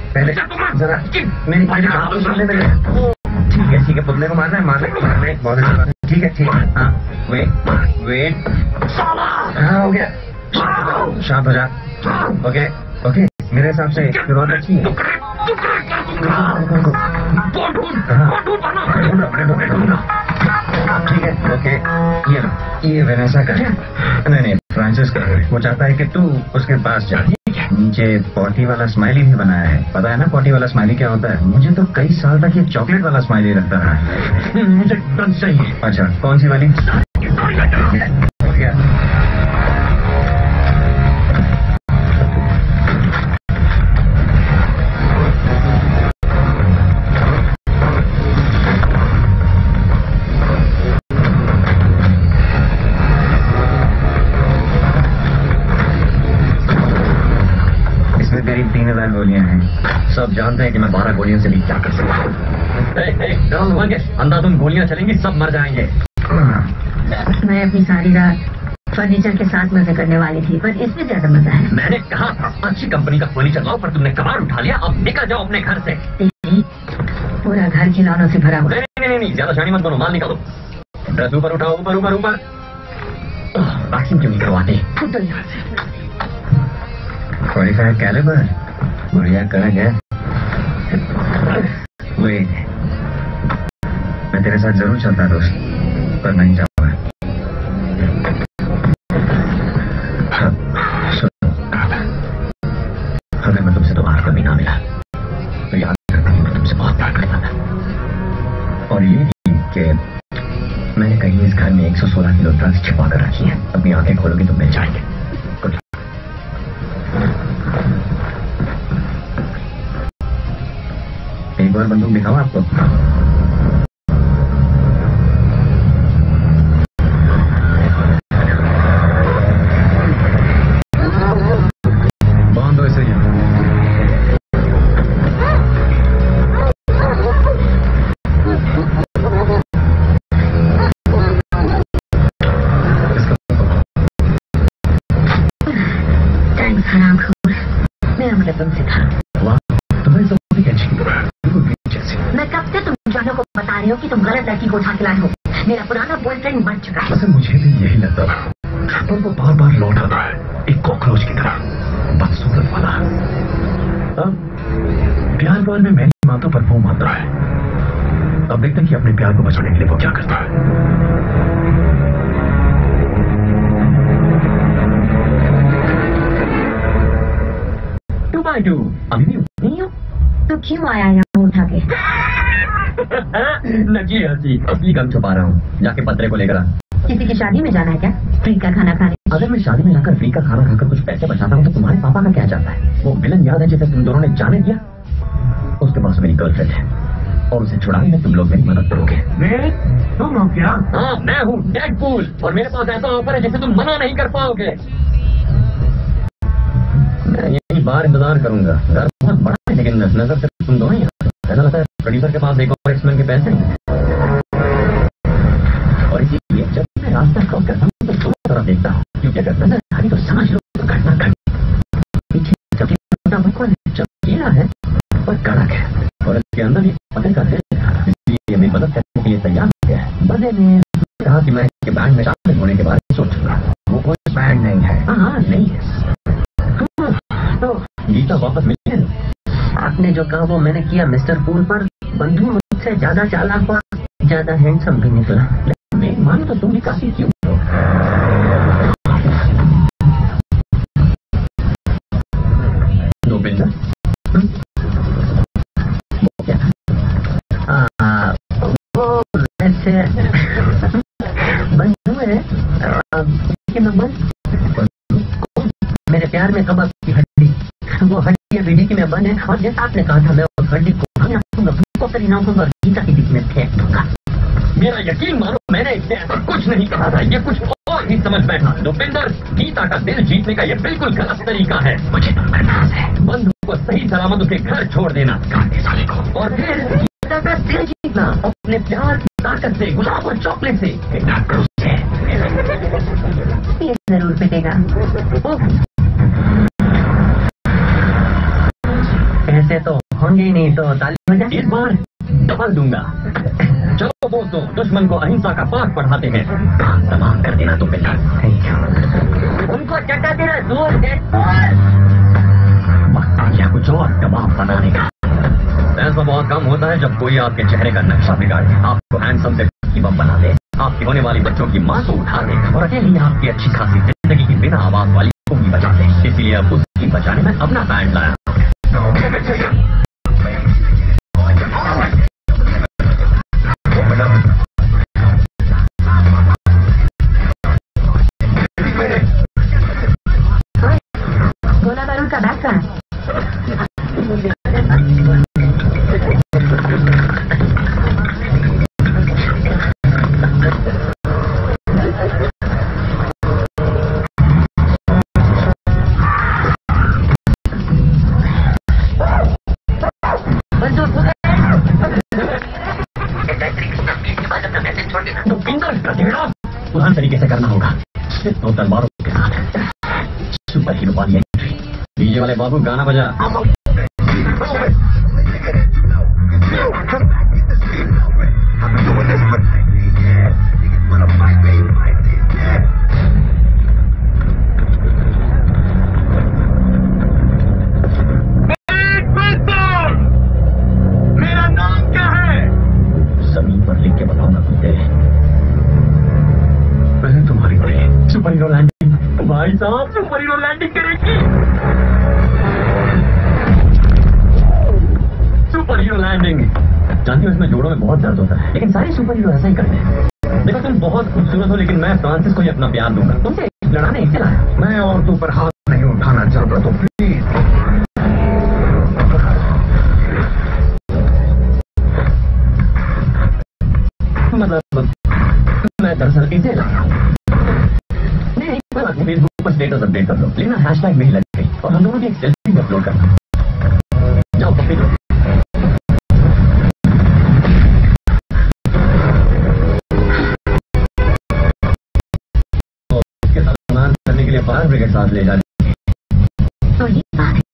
पहले जरा मेरी बात सुनने दे। ठीक है पुतले को मारना है, मारना बहुत अच्छी बात है। ठीक है हाँ वेट हाँ हो गया, शांत हो जा। ओके मेरे हिसाब से शुरुआत अच्छी है। ठीक है ओके ये वेनेसा का है। नहीं फ्रांसिस का है। वो चाहता है कि तू उसके पास जा। नीचे पॉटी वाला स्माइली भी बनाया है। पता है ना पॉटी वाला स्माइली क्या होता है? मुझे तो कई साल तक ये चॉकलेट वाला स्माइली लगता रहा। मुझे टन चाहिए। अच्छा कौन सी वाली? हो गया। तेरी 3000 गोलियां हैं। सब जानते हैं कि मैं 12 गोलियों से भी क्या कर सकता हूँ। अंधा तुम गोलियां चलेंगी सब मर जाएंगे। मैं अपनी सारी रात फर्नीचर के साथ मजे करने वाली थी, पर इसमें ज्यादा मजा है। मैंने कहा था अच्छी कंपनी का फर्नीचर लाओ, पर तुमने कबाड़ उठा लिया। अब निकल जाओ अपने घर से। पूरा घर खिलौनों से भरा हुआ। नहीं ज्यादा शानी मत बनो, माल निकालो। ड्रेस ऊपर उठाओ, ऊपर वैक्सीन क्यों नहीं करवाते? 45 कैलिबर बढ़िया कर गया। वेट मैं तेरे साथ जरूर चलता दोस्त, पर नहीं जाऊंगा। अगर मैं तुमसे दोबारा कभी ना मिला तो याद रखना कि मैं तुमसे बहुत प्यार करता था। और ये भी कि मैंने कहीं इस घर में 116 किलो ड्रग्स छिपा कर रखी है। अपनी आंखें खोलोगी तो मिल जाएंगे। एक बार बंदूक दिखाओ आपको। बांधो इसे। थैंक्स हरामखोर, मेरा मतलब तुमसे था। वाह तुम्हारी सब अच्छी। मैं कब से तुम जानों को बता रही हूँ कि तुम गलत लड़की को उठा के लाए हो। मेरा पुराना बॉयफ्रेंड मर चुका है। मुझे भी यही लगता था, पर वो बार बार लौट आता है एक कॉकरोच की तरह, बदसूरत वाला। प्यार बार में मेरी बातों पर वो मान रहा है। अब देखते हैं कि अपने प्यार को बचाने के लिए वो क्या करता है। अभी भी नहीं हो तो क्यों आया यहाँ उठा के? लगी हंसी, असली गम छुपा रहा हूँ। जाके पत्रे को लेकर आ। किसी की शादी में जाना है क्या? फ्री का खाना खाने? अगर मैं शादी में जाकर फ्री का खाना खाकर कुछ पैसे बचाता हूँ तो तुम्हारे पापा का क्या जाता है? वो विलन याद है जिसे तुम दोनों ने जाने दिया? उसके पास मेरी गर्लफ्रेंड है और उसे छुड़ाने में तुम लोग मेरी मदद करोगे। तुम हो क्या? हाँ मैं हूँ डेडपूल, और मेरे पास ऐसा ऑफर है जिसे तुम मना नहीं कर पाओगे। मैं यही बार इंतजार करूंगा। घर बहुत बड़ा है लेकिन नजर से तुम दोनों ही ऐसा लगता है प्रोड्यूसर के पास एक और एक्समैन के पैसे हैं। और इसीलिए जब मैं रास्ता क्रॉस करता हूँ तो दोनों तरफ देखता हूँ, क्योंकि अगर नजर आ रही तो समझ लो तो घटना घट। पीछे चमकीला है और कड़क है, और इसके अंदर भी पकड़ कर इसलिए मेरी मदद करने के लिए तैयार हो गया है। बदले में कहा कि मैं इसके बैंड में शामिल होने के बारे में सोचूंगा। वो कोई बैंड नहीं है। हाँ नहीं है। तो गीता वापस मिली है। आपने जो कहा वो मैंने किया मिस्टर पूल, पर बंधु मुझसे ज्यादा चालाक और ज्यादा हैंडसम भी निकला। मैं मान तो तुम भी काफी क्यों हो? दो बिल्डर वो क्या था? वो वैसे बंधु है कि मैं मेरे प्यार में कबाब की हड्डी, वो हड्डी हड्डी की में बंद है, और जैसा आपने कहा था मैं उस हड्डी को परिणामूंगा और गीता के बीच में फेंक दूंगा। मेरा यकीन मानो मैंने इससे ऐसा कुछ नहीं कहा था। ये कुछ और ही समझ बैठा। दुपिंदर, गीता का दिल जीतने का ये बिल्कुल गलत तरीका है। मुझे तो करना है बंधु को सही सलामत उसके घर छोड़ देना साले को, और फिर गीता का दिल जीतना अपने प्यार की ताकत से, गुलाब और चॉकलेट से। ये जरूर पिटेगा। पैसे तो होंगे ही नहीं, तो ताली बजा। इस बार डबल दूंगा। चलो दोस्तों, दुश्मन को अहिंसा का पाठ पढ़ाते हैं। तबाह कर देना तुम बेटा। Thank you. उनको चटा देना दूर से। वक्त आ गया कुछ और दबाव बनाने का। ऐसा बहुत कम होता है जब कोई आपके चेहरे का नक्शा बिगाड़े, आपको हैंडसम से बम बना दे, आपकी होने वाली बच्चों की मां को उठा दे और अकेली आपकी अच्छी खासी जिंदगी की बिना आवाज वाली उंगली बचा दे। इसीलिए अब उसकी बचाने में अपना बैंड लाया। गोला बारूद का बैग कहाँ है? पुरान तरीके से करना होगा, तो तलवारों के साथ। सुपर हीरो वाली एंट्री। डीजे वाले बाबू गाना बजा। मेरा नाम क्या है? जमीन पर लिख के बताओ ना कुत्ते। पहले तुम्हारी पड़ी। Super hero landing. भाई साहब, सुपर हीरो लैंडिंग करेगी। Super hero landing. जानती हो इसमें जोड़ों में बहुत दर्द होता है, लेकिन सारे सुपर हीरो ऐसा ही करते हैं। देखो तुम बहुत खूबसूरत हो, लेकिन मैं फ्रांसिस को ही अपना प्यार दूंगा। तुमसे लड़ाने इससे लाया। मैं और तू पर हाथ नहीं उठाना चाहता तो प्लीज। मतलब मैं दरअसल इसे लाया। नहीं, कोई बात नहीं, फेसबुक पर स्टेटस अपडेट कर लो, लेकिन हैशटैग नहीं लग गई और हम दोनों की एक सेल्फी अपलोड करना। जाओ पकड़ लो। इसके साथ स्नान करने के लिए फायर ब्रिगेड साथ ले जानी। तो ये बात है।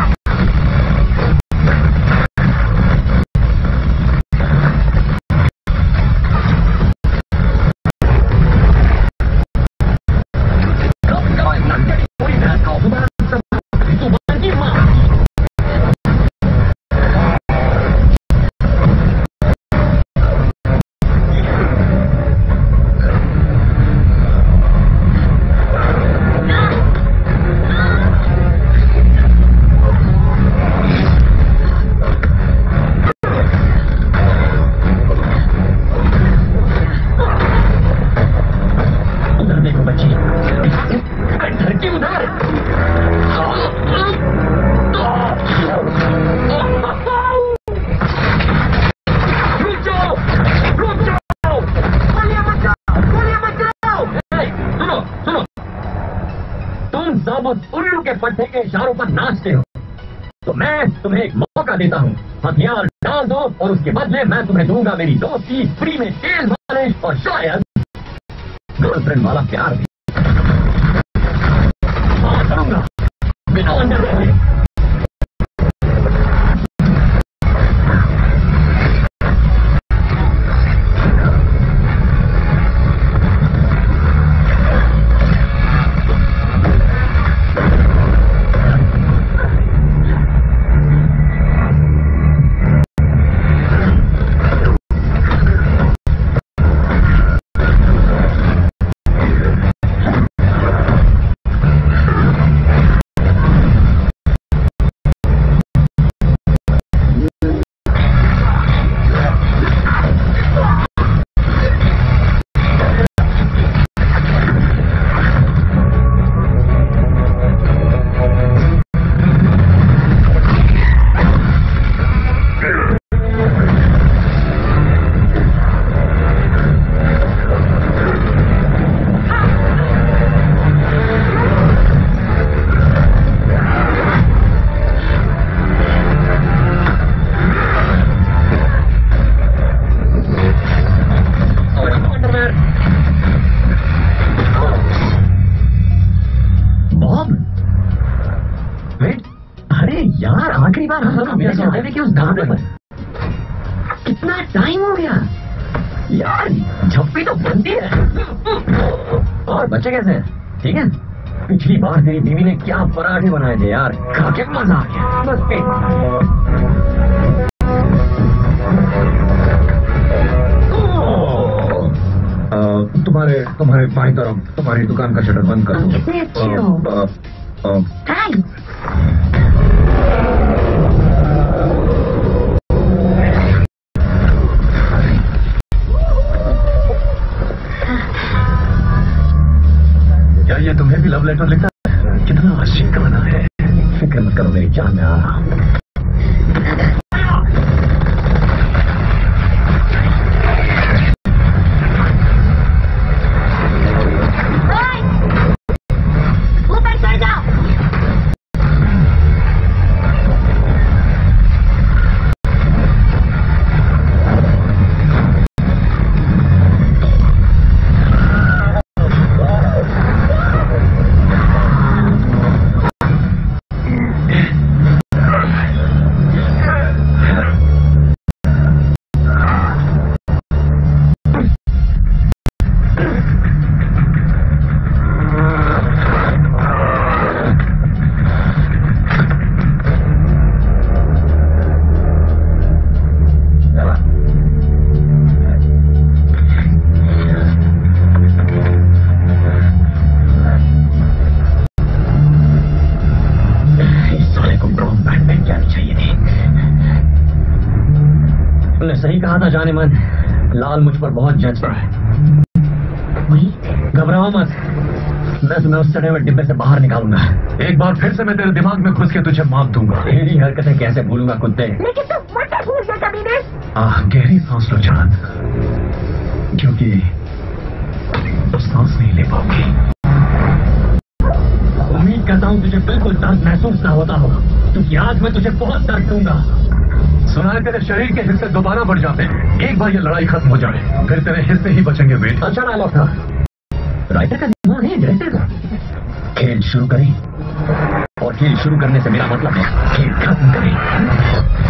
उल्लू के पट्टे के इशारों पर नाचते हो, तो मैं तुम्हें एक मौका देता हूँ। हथियार डाल दो और उसके बदले मैं तुम्हें दूंगा मेरी दोस्ती, फ्री में तेल मालिश और शायद गर्लफ्रेंड वाला प्यार भी। हाँ करूंगा, बिना अंडर हुए। बार हाईवे के उस ढाबे पर कितना टाइम हो गया यार, झप्पी तो बनती है। और बच्चे कैसे? ठीक है। पिछली बार तेरी बीवी ने क्या पराठे बनाए थे यार, खा के मजा आ गया। बस तुम्हारे बाईं तरफ तुम्हारी दुकान का शटर बंद कर दो। कितने अच्छे हो। थैंक्स। क्या ये तुम्हें भी लव लेटर लिखा है? कितना अच्छी गाना है। फिक्र मत करो मेरी जान, में आ रहा हूं। सही कहा था जाने मन, लाल मुझ पर बहुत जचता है। घबराओ मत, मैं तुम्हें उस सड़े हुए डिब्बे से बाहर निकालूंगा। एक बार फिर से मैं तेरे दिमाग में घुस के तुझे माप दूंगा। तेरी हरकतें कैसे भूलूंगा कुत्ते। लेकिन तुम मत भूल जा कभी भी। गहरी सांस लो जान, क्योंकि तो सांस नहीं ले पाओगी। उम्मीद करता हूँ तुझे बिल्कुल दर्द महसूस ना होता हो, क्योंकि आज मैं तुझे बहुत दर्द दूंगा। सुना है तेरे शरीर के हिस्से दोबारा बढ़ जाते हैं एक बार ये लड़ाई खत्म हो जाए, फिर तेरे हिस्से ही बचेंगे। वेट अच्छा डायलॉग था। राइटर का दिमाग है डायरेक्टर का। खेल शुरू करें, और खेल शुरू करने से मेरा मतलब है खेल खत्म करें।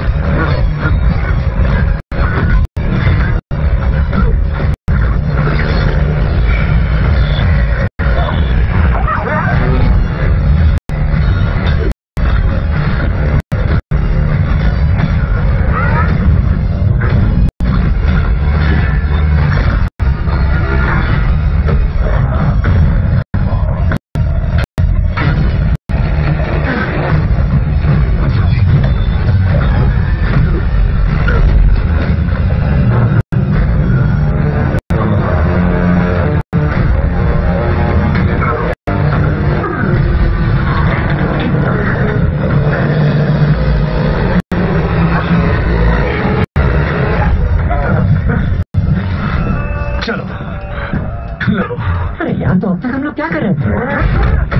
अरे यार, तो अब तक हम लोग क्या कर रहे थे?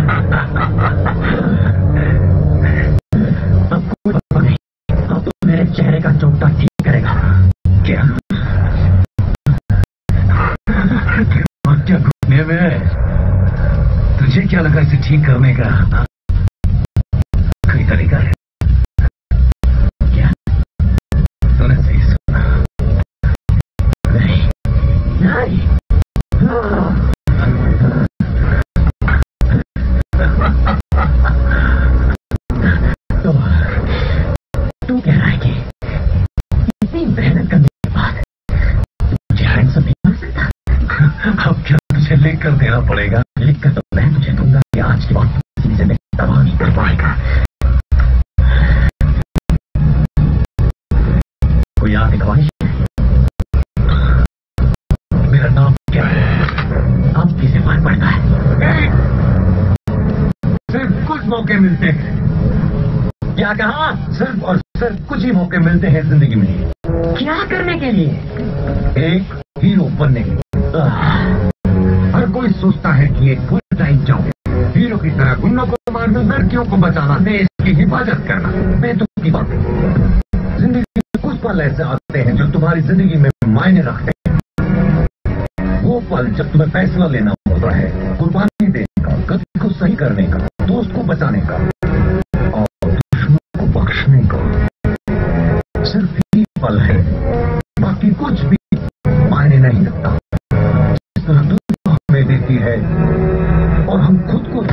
अब कोई बात नहीं, अब तो मेरे चेहरे का चोटा ठीक करेगा। क्या क्या घुटने में? तुझे क्या लगा इसे ठीक करने का? कोई तरीका है क्या? तूने सही सुना। नहीं नहीं, तो तू कह रहा है कि इतनी मेहनत करने के बाद तुझे हैंडसम नहीं बन सकता? अब क्या तुझे लिख कर देना पड़ेगा? लिख कर तो मैं तुझे दूंगा कि आज के बाद किसी से दबाव नहीं कर पाएगा। कोई आपकी ख्वाहिश है? मेरा नाम क्या है? अब किसे फर्क पड़ता है? सिर्फ कुछ मौके मिलते हैं। क्या कहा? सिर्फ और सिर्फ कुछ ही मौके मिलते हैं जिंदगी में। क्या करने के लिए? एक हीरो बनने के लिए। हर कोई सोचता है कि एक फुल टाइम जॉब, हीरो की तरह गुंडों को मारना, लड़कियों को बचाना, देश की हिफाजत करना, बेतुकी की बात। जिंदगी में कुछ पल ऐसे आते हैं जो तुम्हारी जिंदगी में मायने रखते हैं। वो पल जब तुम्हें फैसला लेना होता है, कुर्बानी देने का, गलती को सही करने का, दोस्त को बचाने का और दुश्मन को बख्शने का। सिर्फ ही पल है, बाकी कुछ भी मायने नहीं रखता। जिस तरह दुनिया हमें देती है और हम खुद को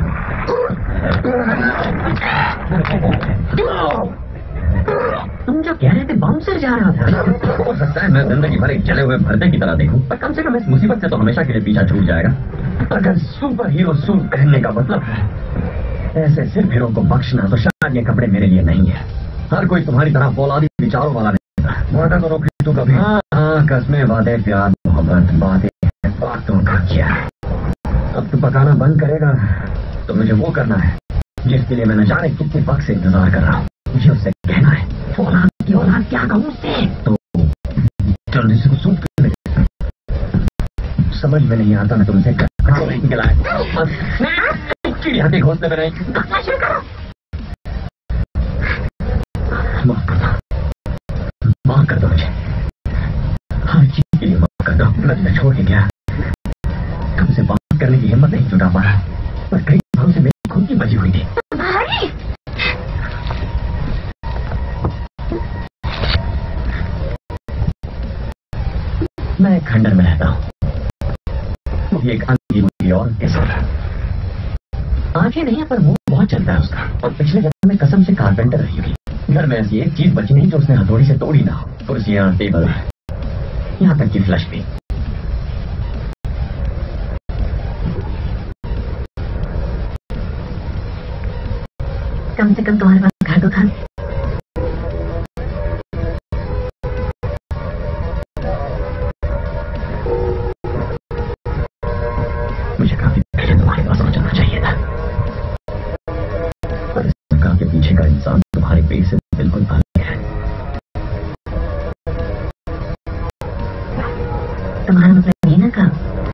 तुम जो कह रहे थे बाउंसर जा रहा था। हो सकता है मैं जिंदगी भर एक जले हुए भरते की तरह देखूं, पर कम से कम इस मुसीबत से तो हमेशा के लिए पीछा छूट जाएगा। अगर सुपर हीरो सूट पहनने का मतलब है ऐसे सिर्फ हीरो को बख्शना, तो शायद ये कपड़े मेरे लिए नहीं है। हर कोई तुम्हारी तरह फौलादी विचारों वाला नहीं होता। वादा करो कि तू कभी। हाँ, कस्में, वादे, प्यार, मोहब्बत, बातों का क्या। अब तू पकाना बंद करेगा तो मुझे वो करना है जिसके लिए मैं न जाने कितने वक्त से इंतजार कर रहा हूँ। मुझे उससे कहना है, फौलाद की औलाद क्या कहूँ उससे? तो जल्दी से सूट करने समझ में नहीं आता। मैं तुमसे चिड़िया के घोंसले में नहीं। माफ कर दो मुझे, हर चीज के लिए माफ कर दो। मैं छोड़ के गया, तुमसे बात करने की हिम्मत नहीं जुटा पा रहा, पर कई भाव से मेरी खुद की बची हुई थी। मैं खंडर में रहता हूँ, वो एक अंधी मुझी और आंखें नहीं है पर मुंह बहुत चलता है उसका। और पिछले जन्म में कसम से कारपेंटर रही होगी। घर में ऐसी एक चीज बची नहीं जो उसने हथौड़ी से तोड़ी ना हो। कुर्सियां, टेबल, यहाँ तक कि फ्लश भी। कम से कम तुम्हारे पास घर तो था। मुझे काफी पहले तुम्हारे पास आ जाना चाहिए था, पर इस मकान के पीछे का इंसान तुम्हारे पेट से बिल्कुल अलग है। तुम्हारा मतलब ये ना काम।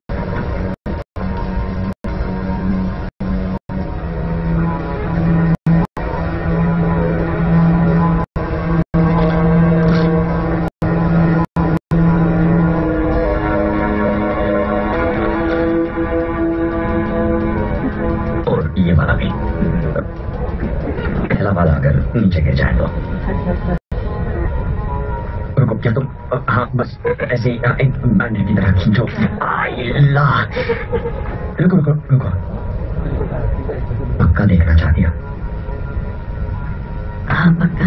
नीचे गिर जाए तो रुको। क्या तुम? हाँ, बस ऐसे एक बैंड की तरह खींचो। रुको रुको रुको, पक्का देखना चाहती हो? हाँ पक्का।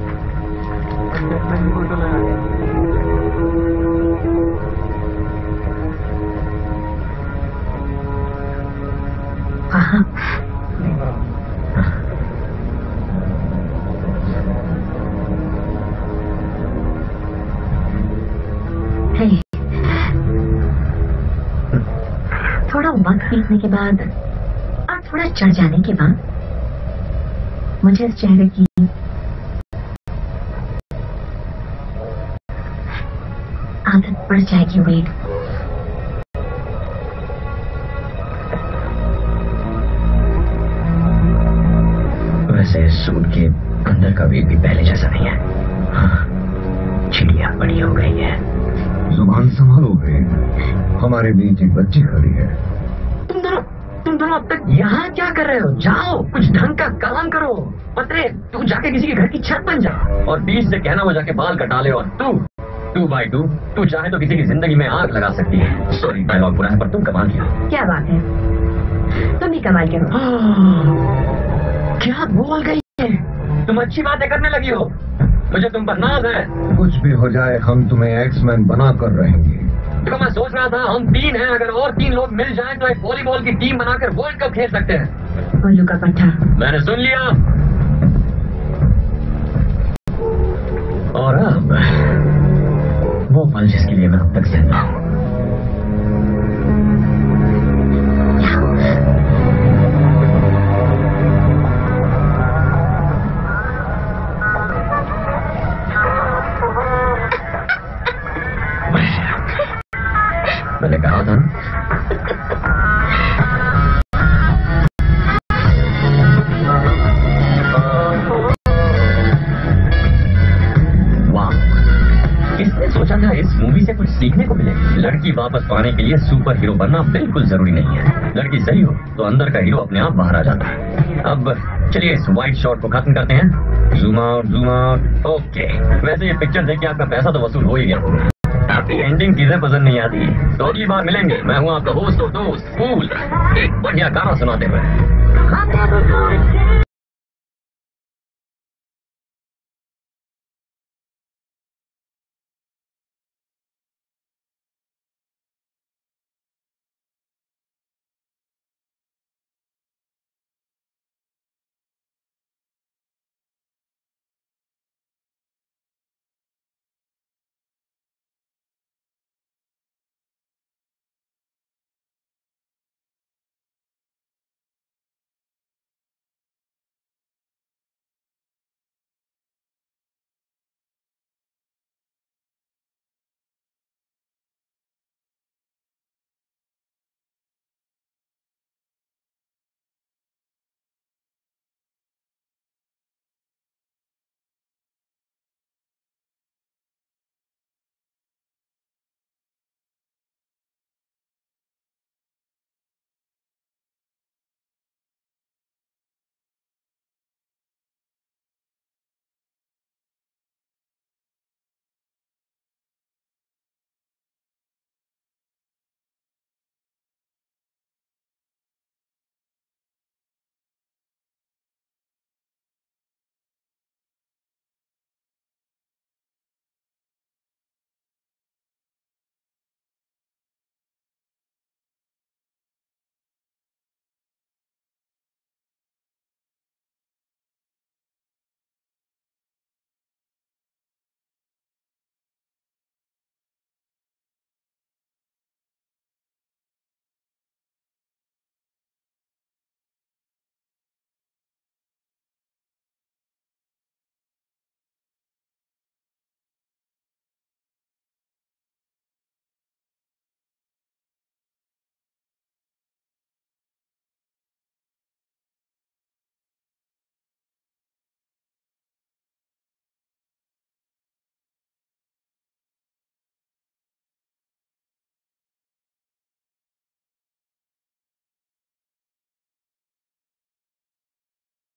हाँ थोड़ा वक्त बीतने के बाद और थोड़ा चढ़ जाने के बाद मुझे इस चेहरे की आदत पड़ जाएगी। वेट, सूट के अंदर का वेट भी पहले जैसा नहीं है। हाँ, चिड़िया बड़ी हो गई है। जुबान संभालो बे, हमारे बीच एक बच्ची खड़ी है। तुम दोनों अब तक यहाँ क्या कर रहे हो? जाओ, कुछ ढंग का काम करो। पत्रे, तू जाके किसी के घर की छत बन जा और बीच से कहना वो जाके बाल कटा ले। और तू भाई तू चाहे तो किसी की जिंदगी में आग लगा सकती है। सॉरी, डायलॉग बुरा है पर तुम कमाल किया। क्या बात है, तुम भी कमाल के हो। क्या बोल गई है? तुम अच्छी बातें करने लगी हो। मुझे तुम पर नाज है। कुछ भी हो जाए, हम तुम्हें एक्समैन बना कर रहेंगे। तो मैं सोच रहा था हम 3 हैं, अगर और 3 लोग मिल जाएं तो एक वॉलीबॉल की टीम बनाकर वर्ल्ड कप खेल सकते हैं। उल्लू का पट्टा। मैंने सुन लिया। और अब वो पल जिसके लिए मैं अब तक जिंदा हूं। मैंने कहा था वाह, इसने सोचा था इस मूवी से कुछ सीखने को मिले। लड़की वापस पाने के लिए सुपर हीरो बनना बिल्कुल जरूरी नहीं है। लड़की सही हो तो अंदर का हीरो अपने आप बाहर आ जाता है। अब चलिए इस वाइट शॉट को खत्म करते हैं। Zoom out. ओके, वैसे ये पिक्चर देख के आपका पैसा तो वसूल हो ही गया। आपकी एंडिंग चीजें पसंद नहीं आती तो अगली बार मिलेंगे। मैं हूँ आपका होस्ट और दोस्त फूल, एक बढ़िया गाना सुनाते हुए।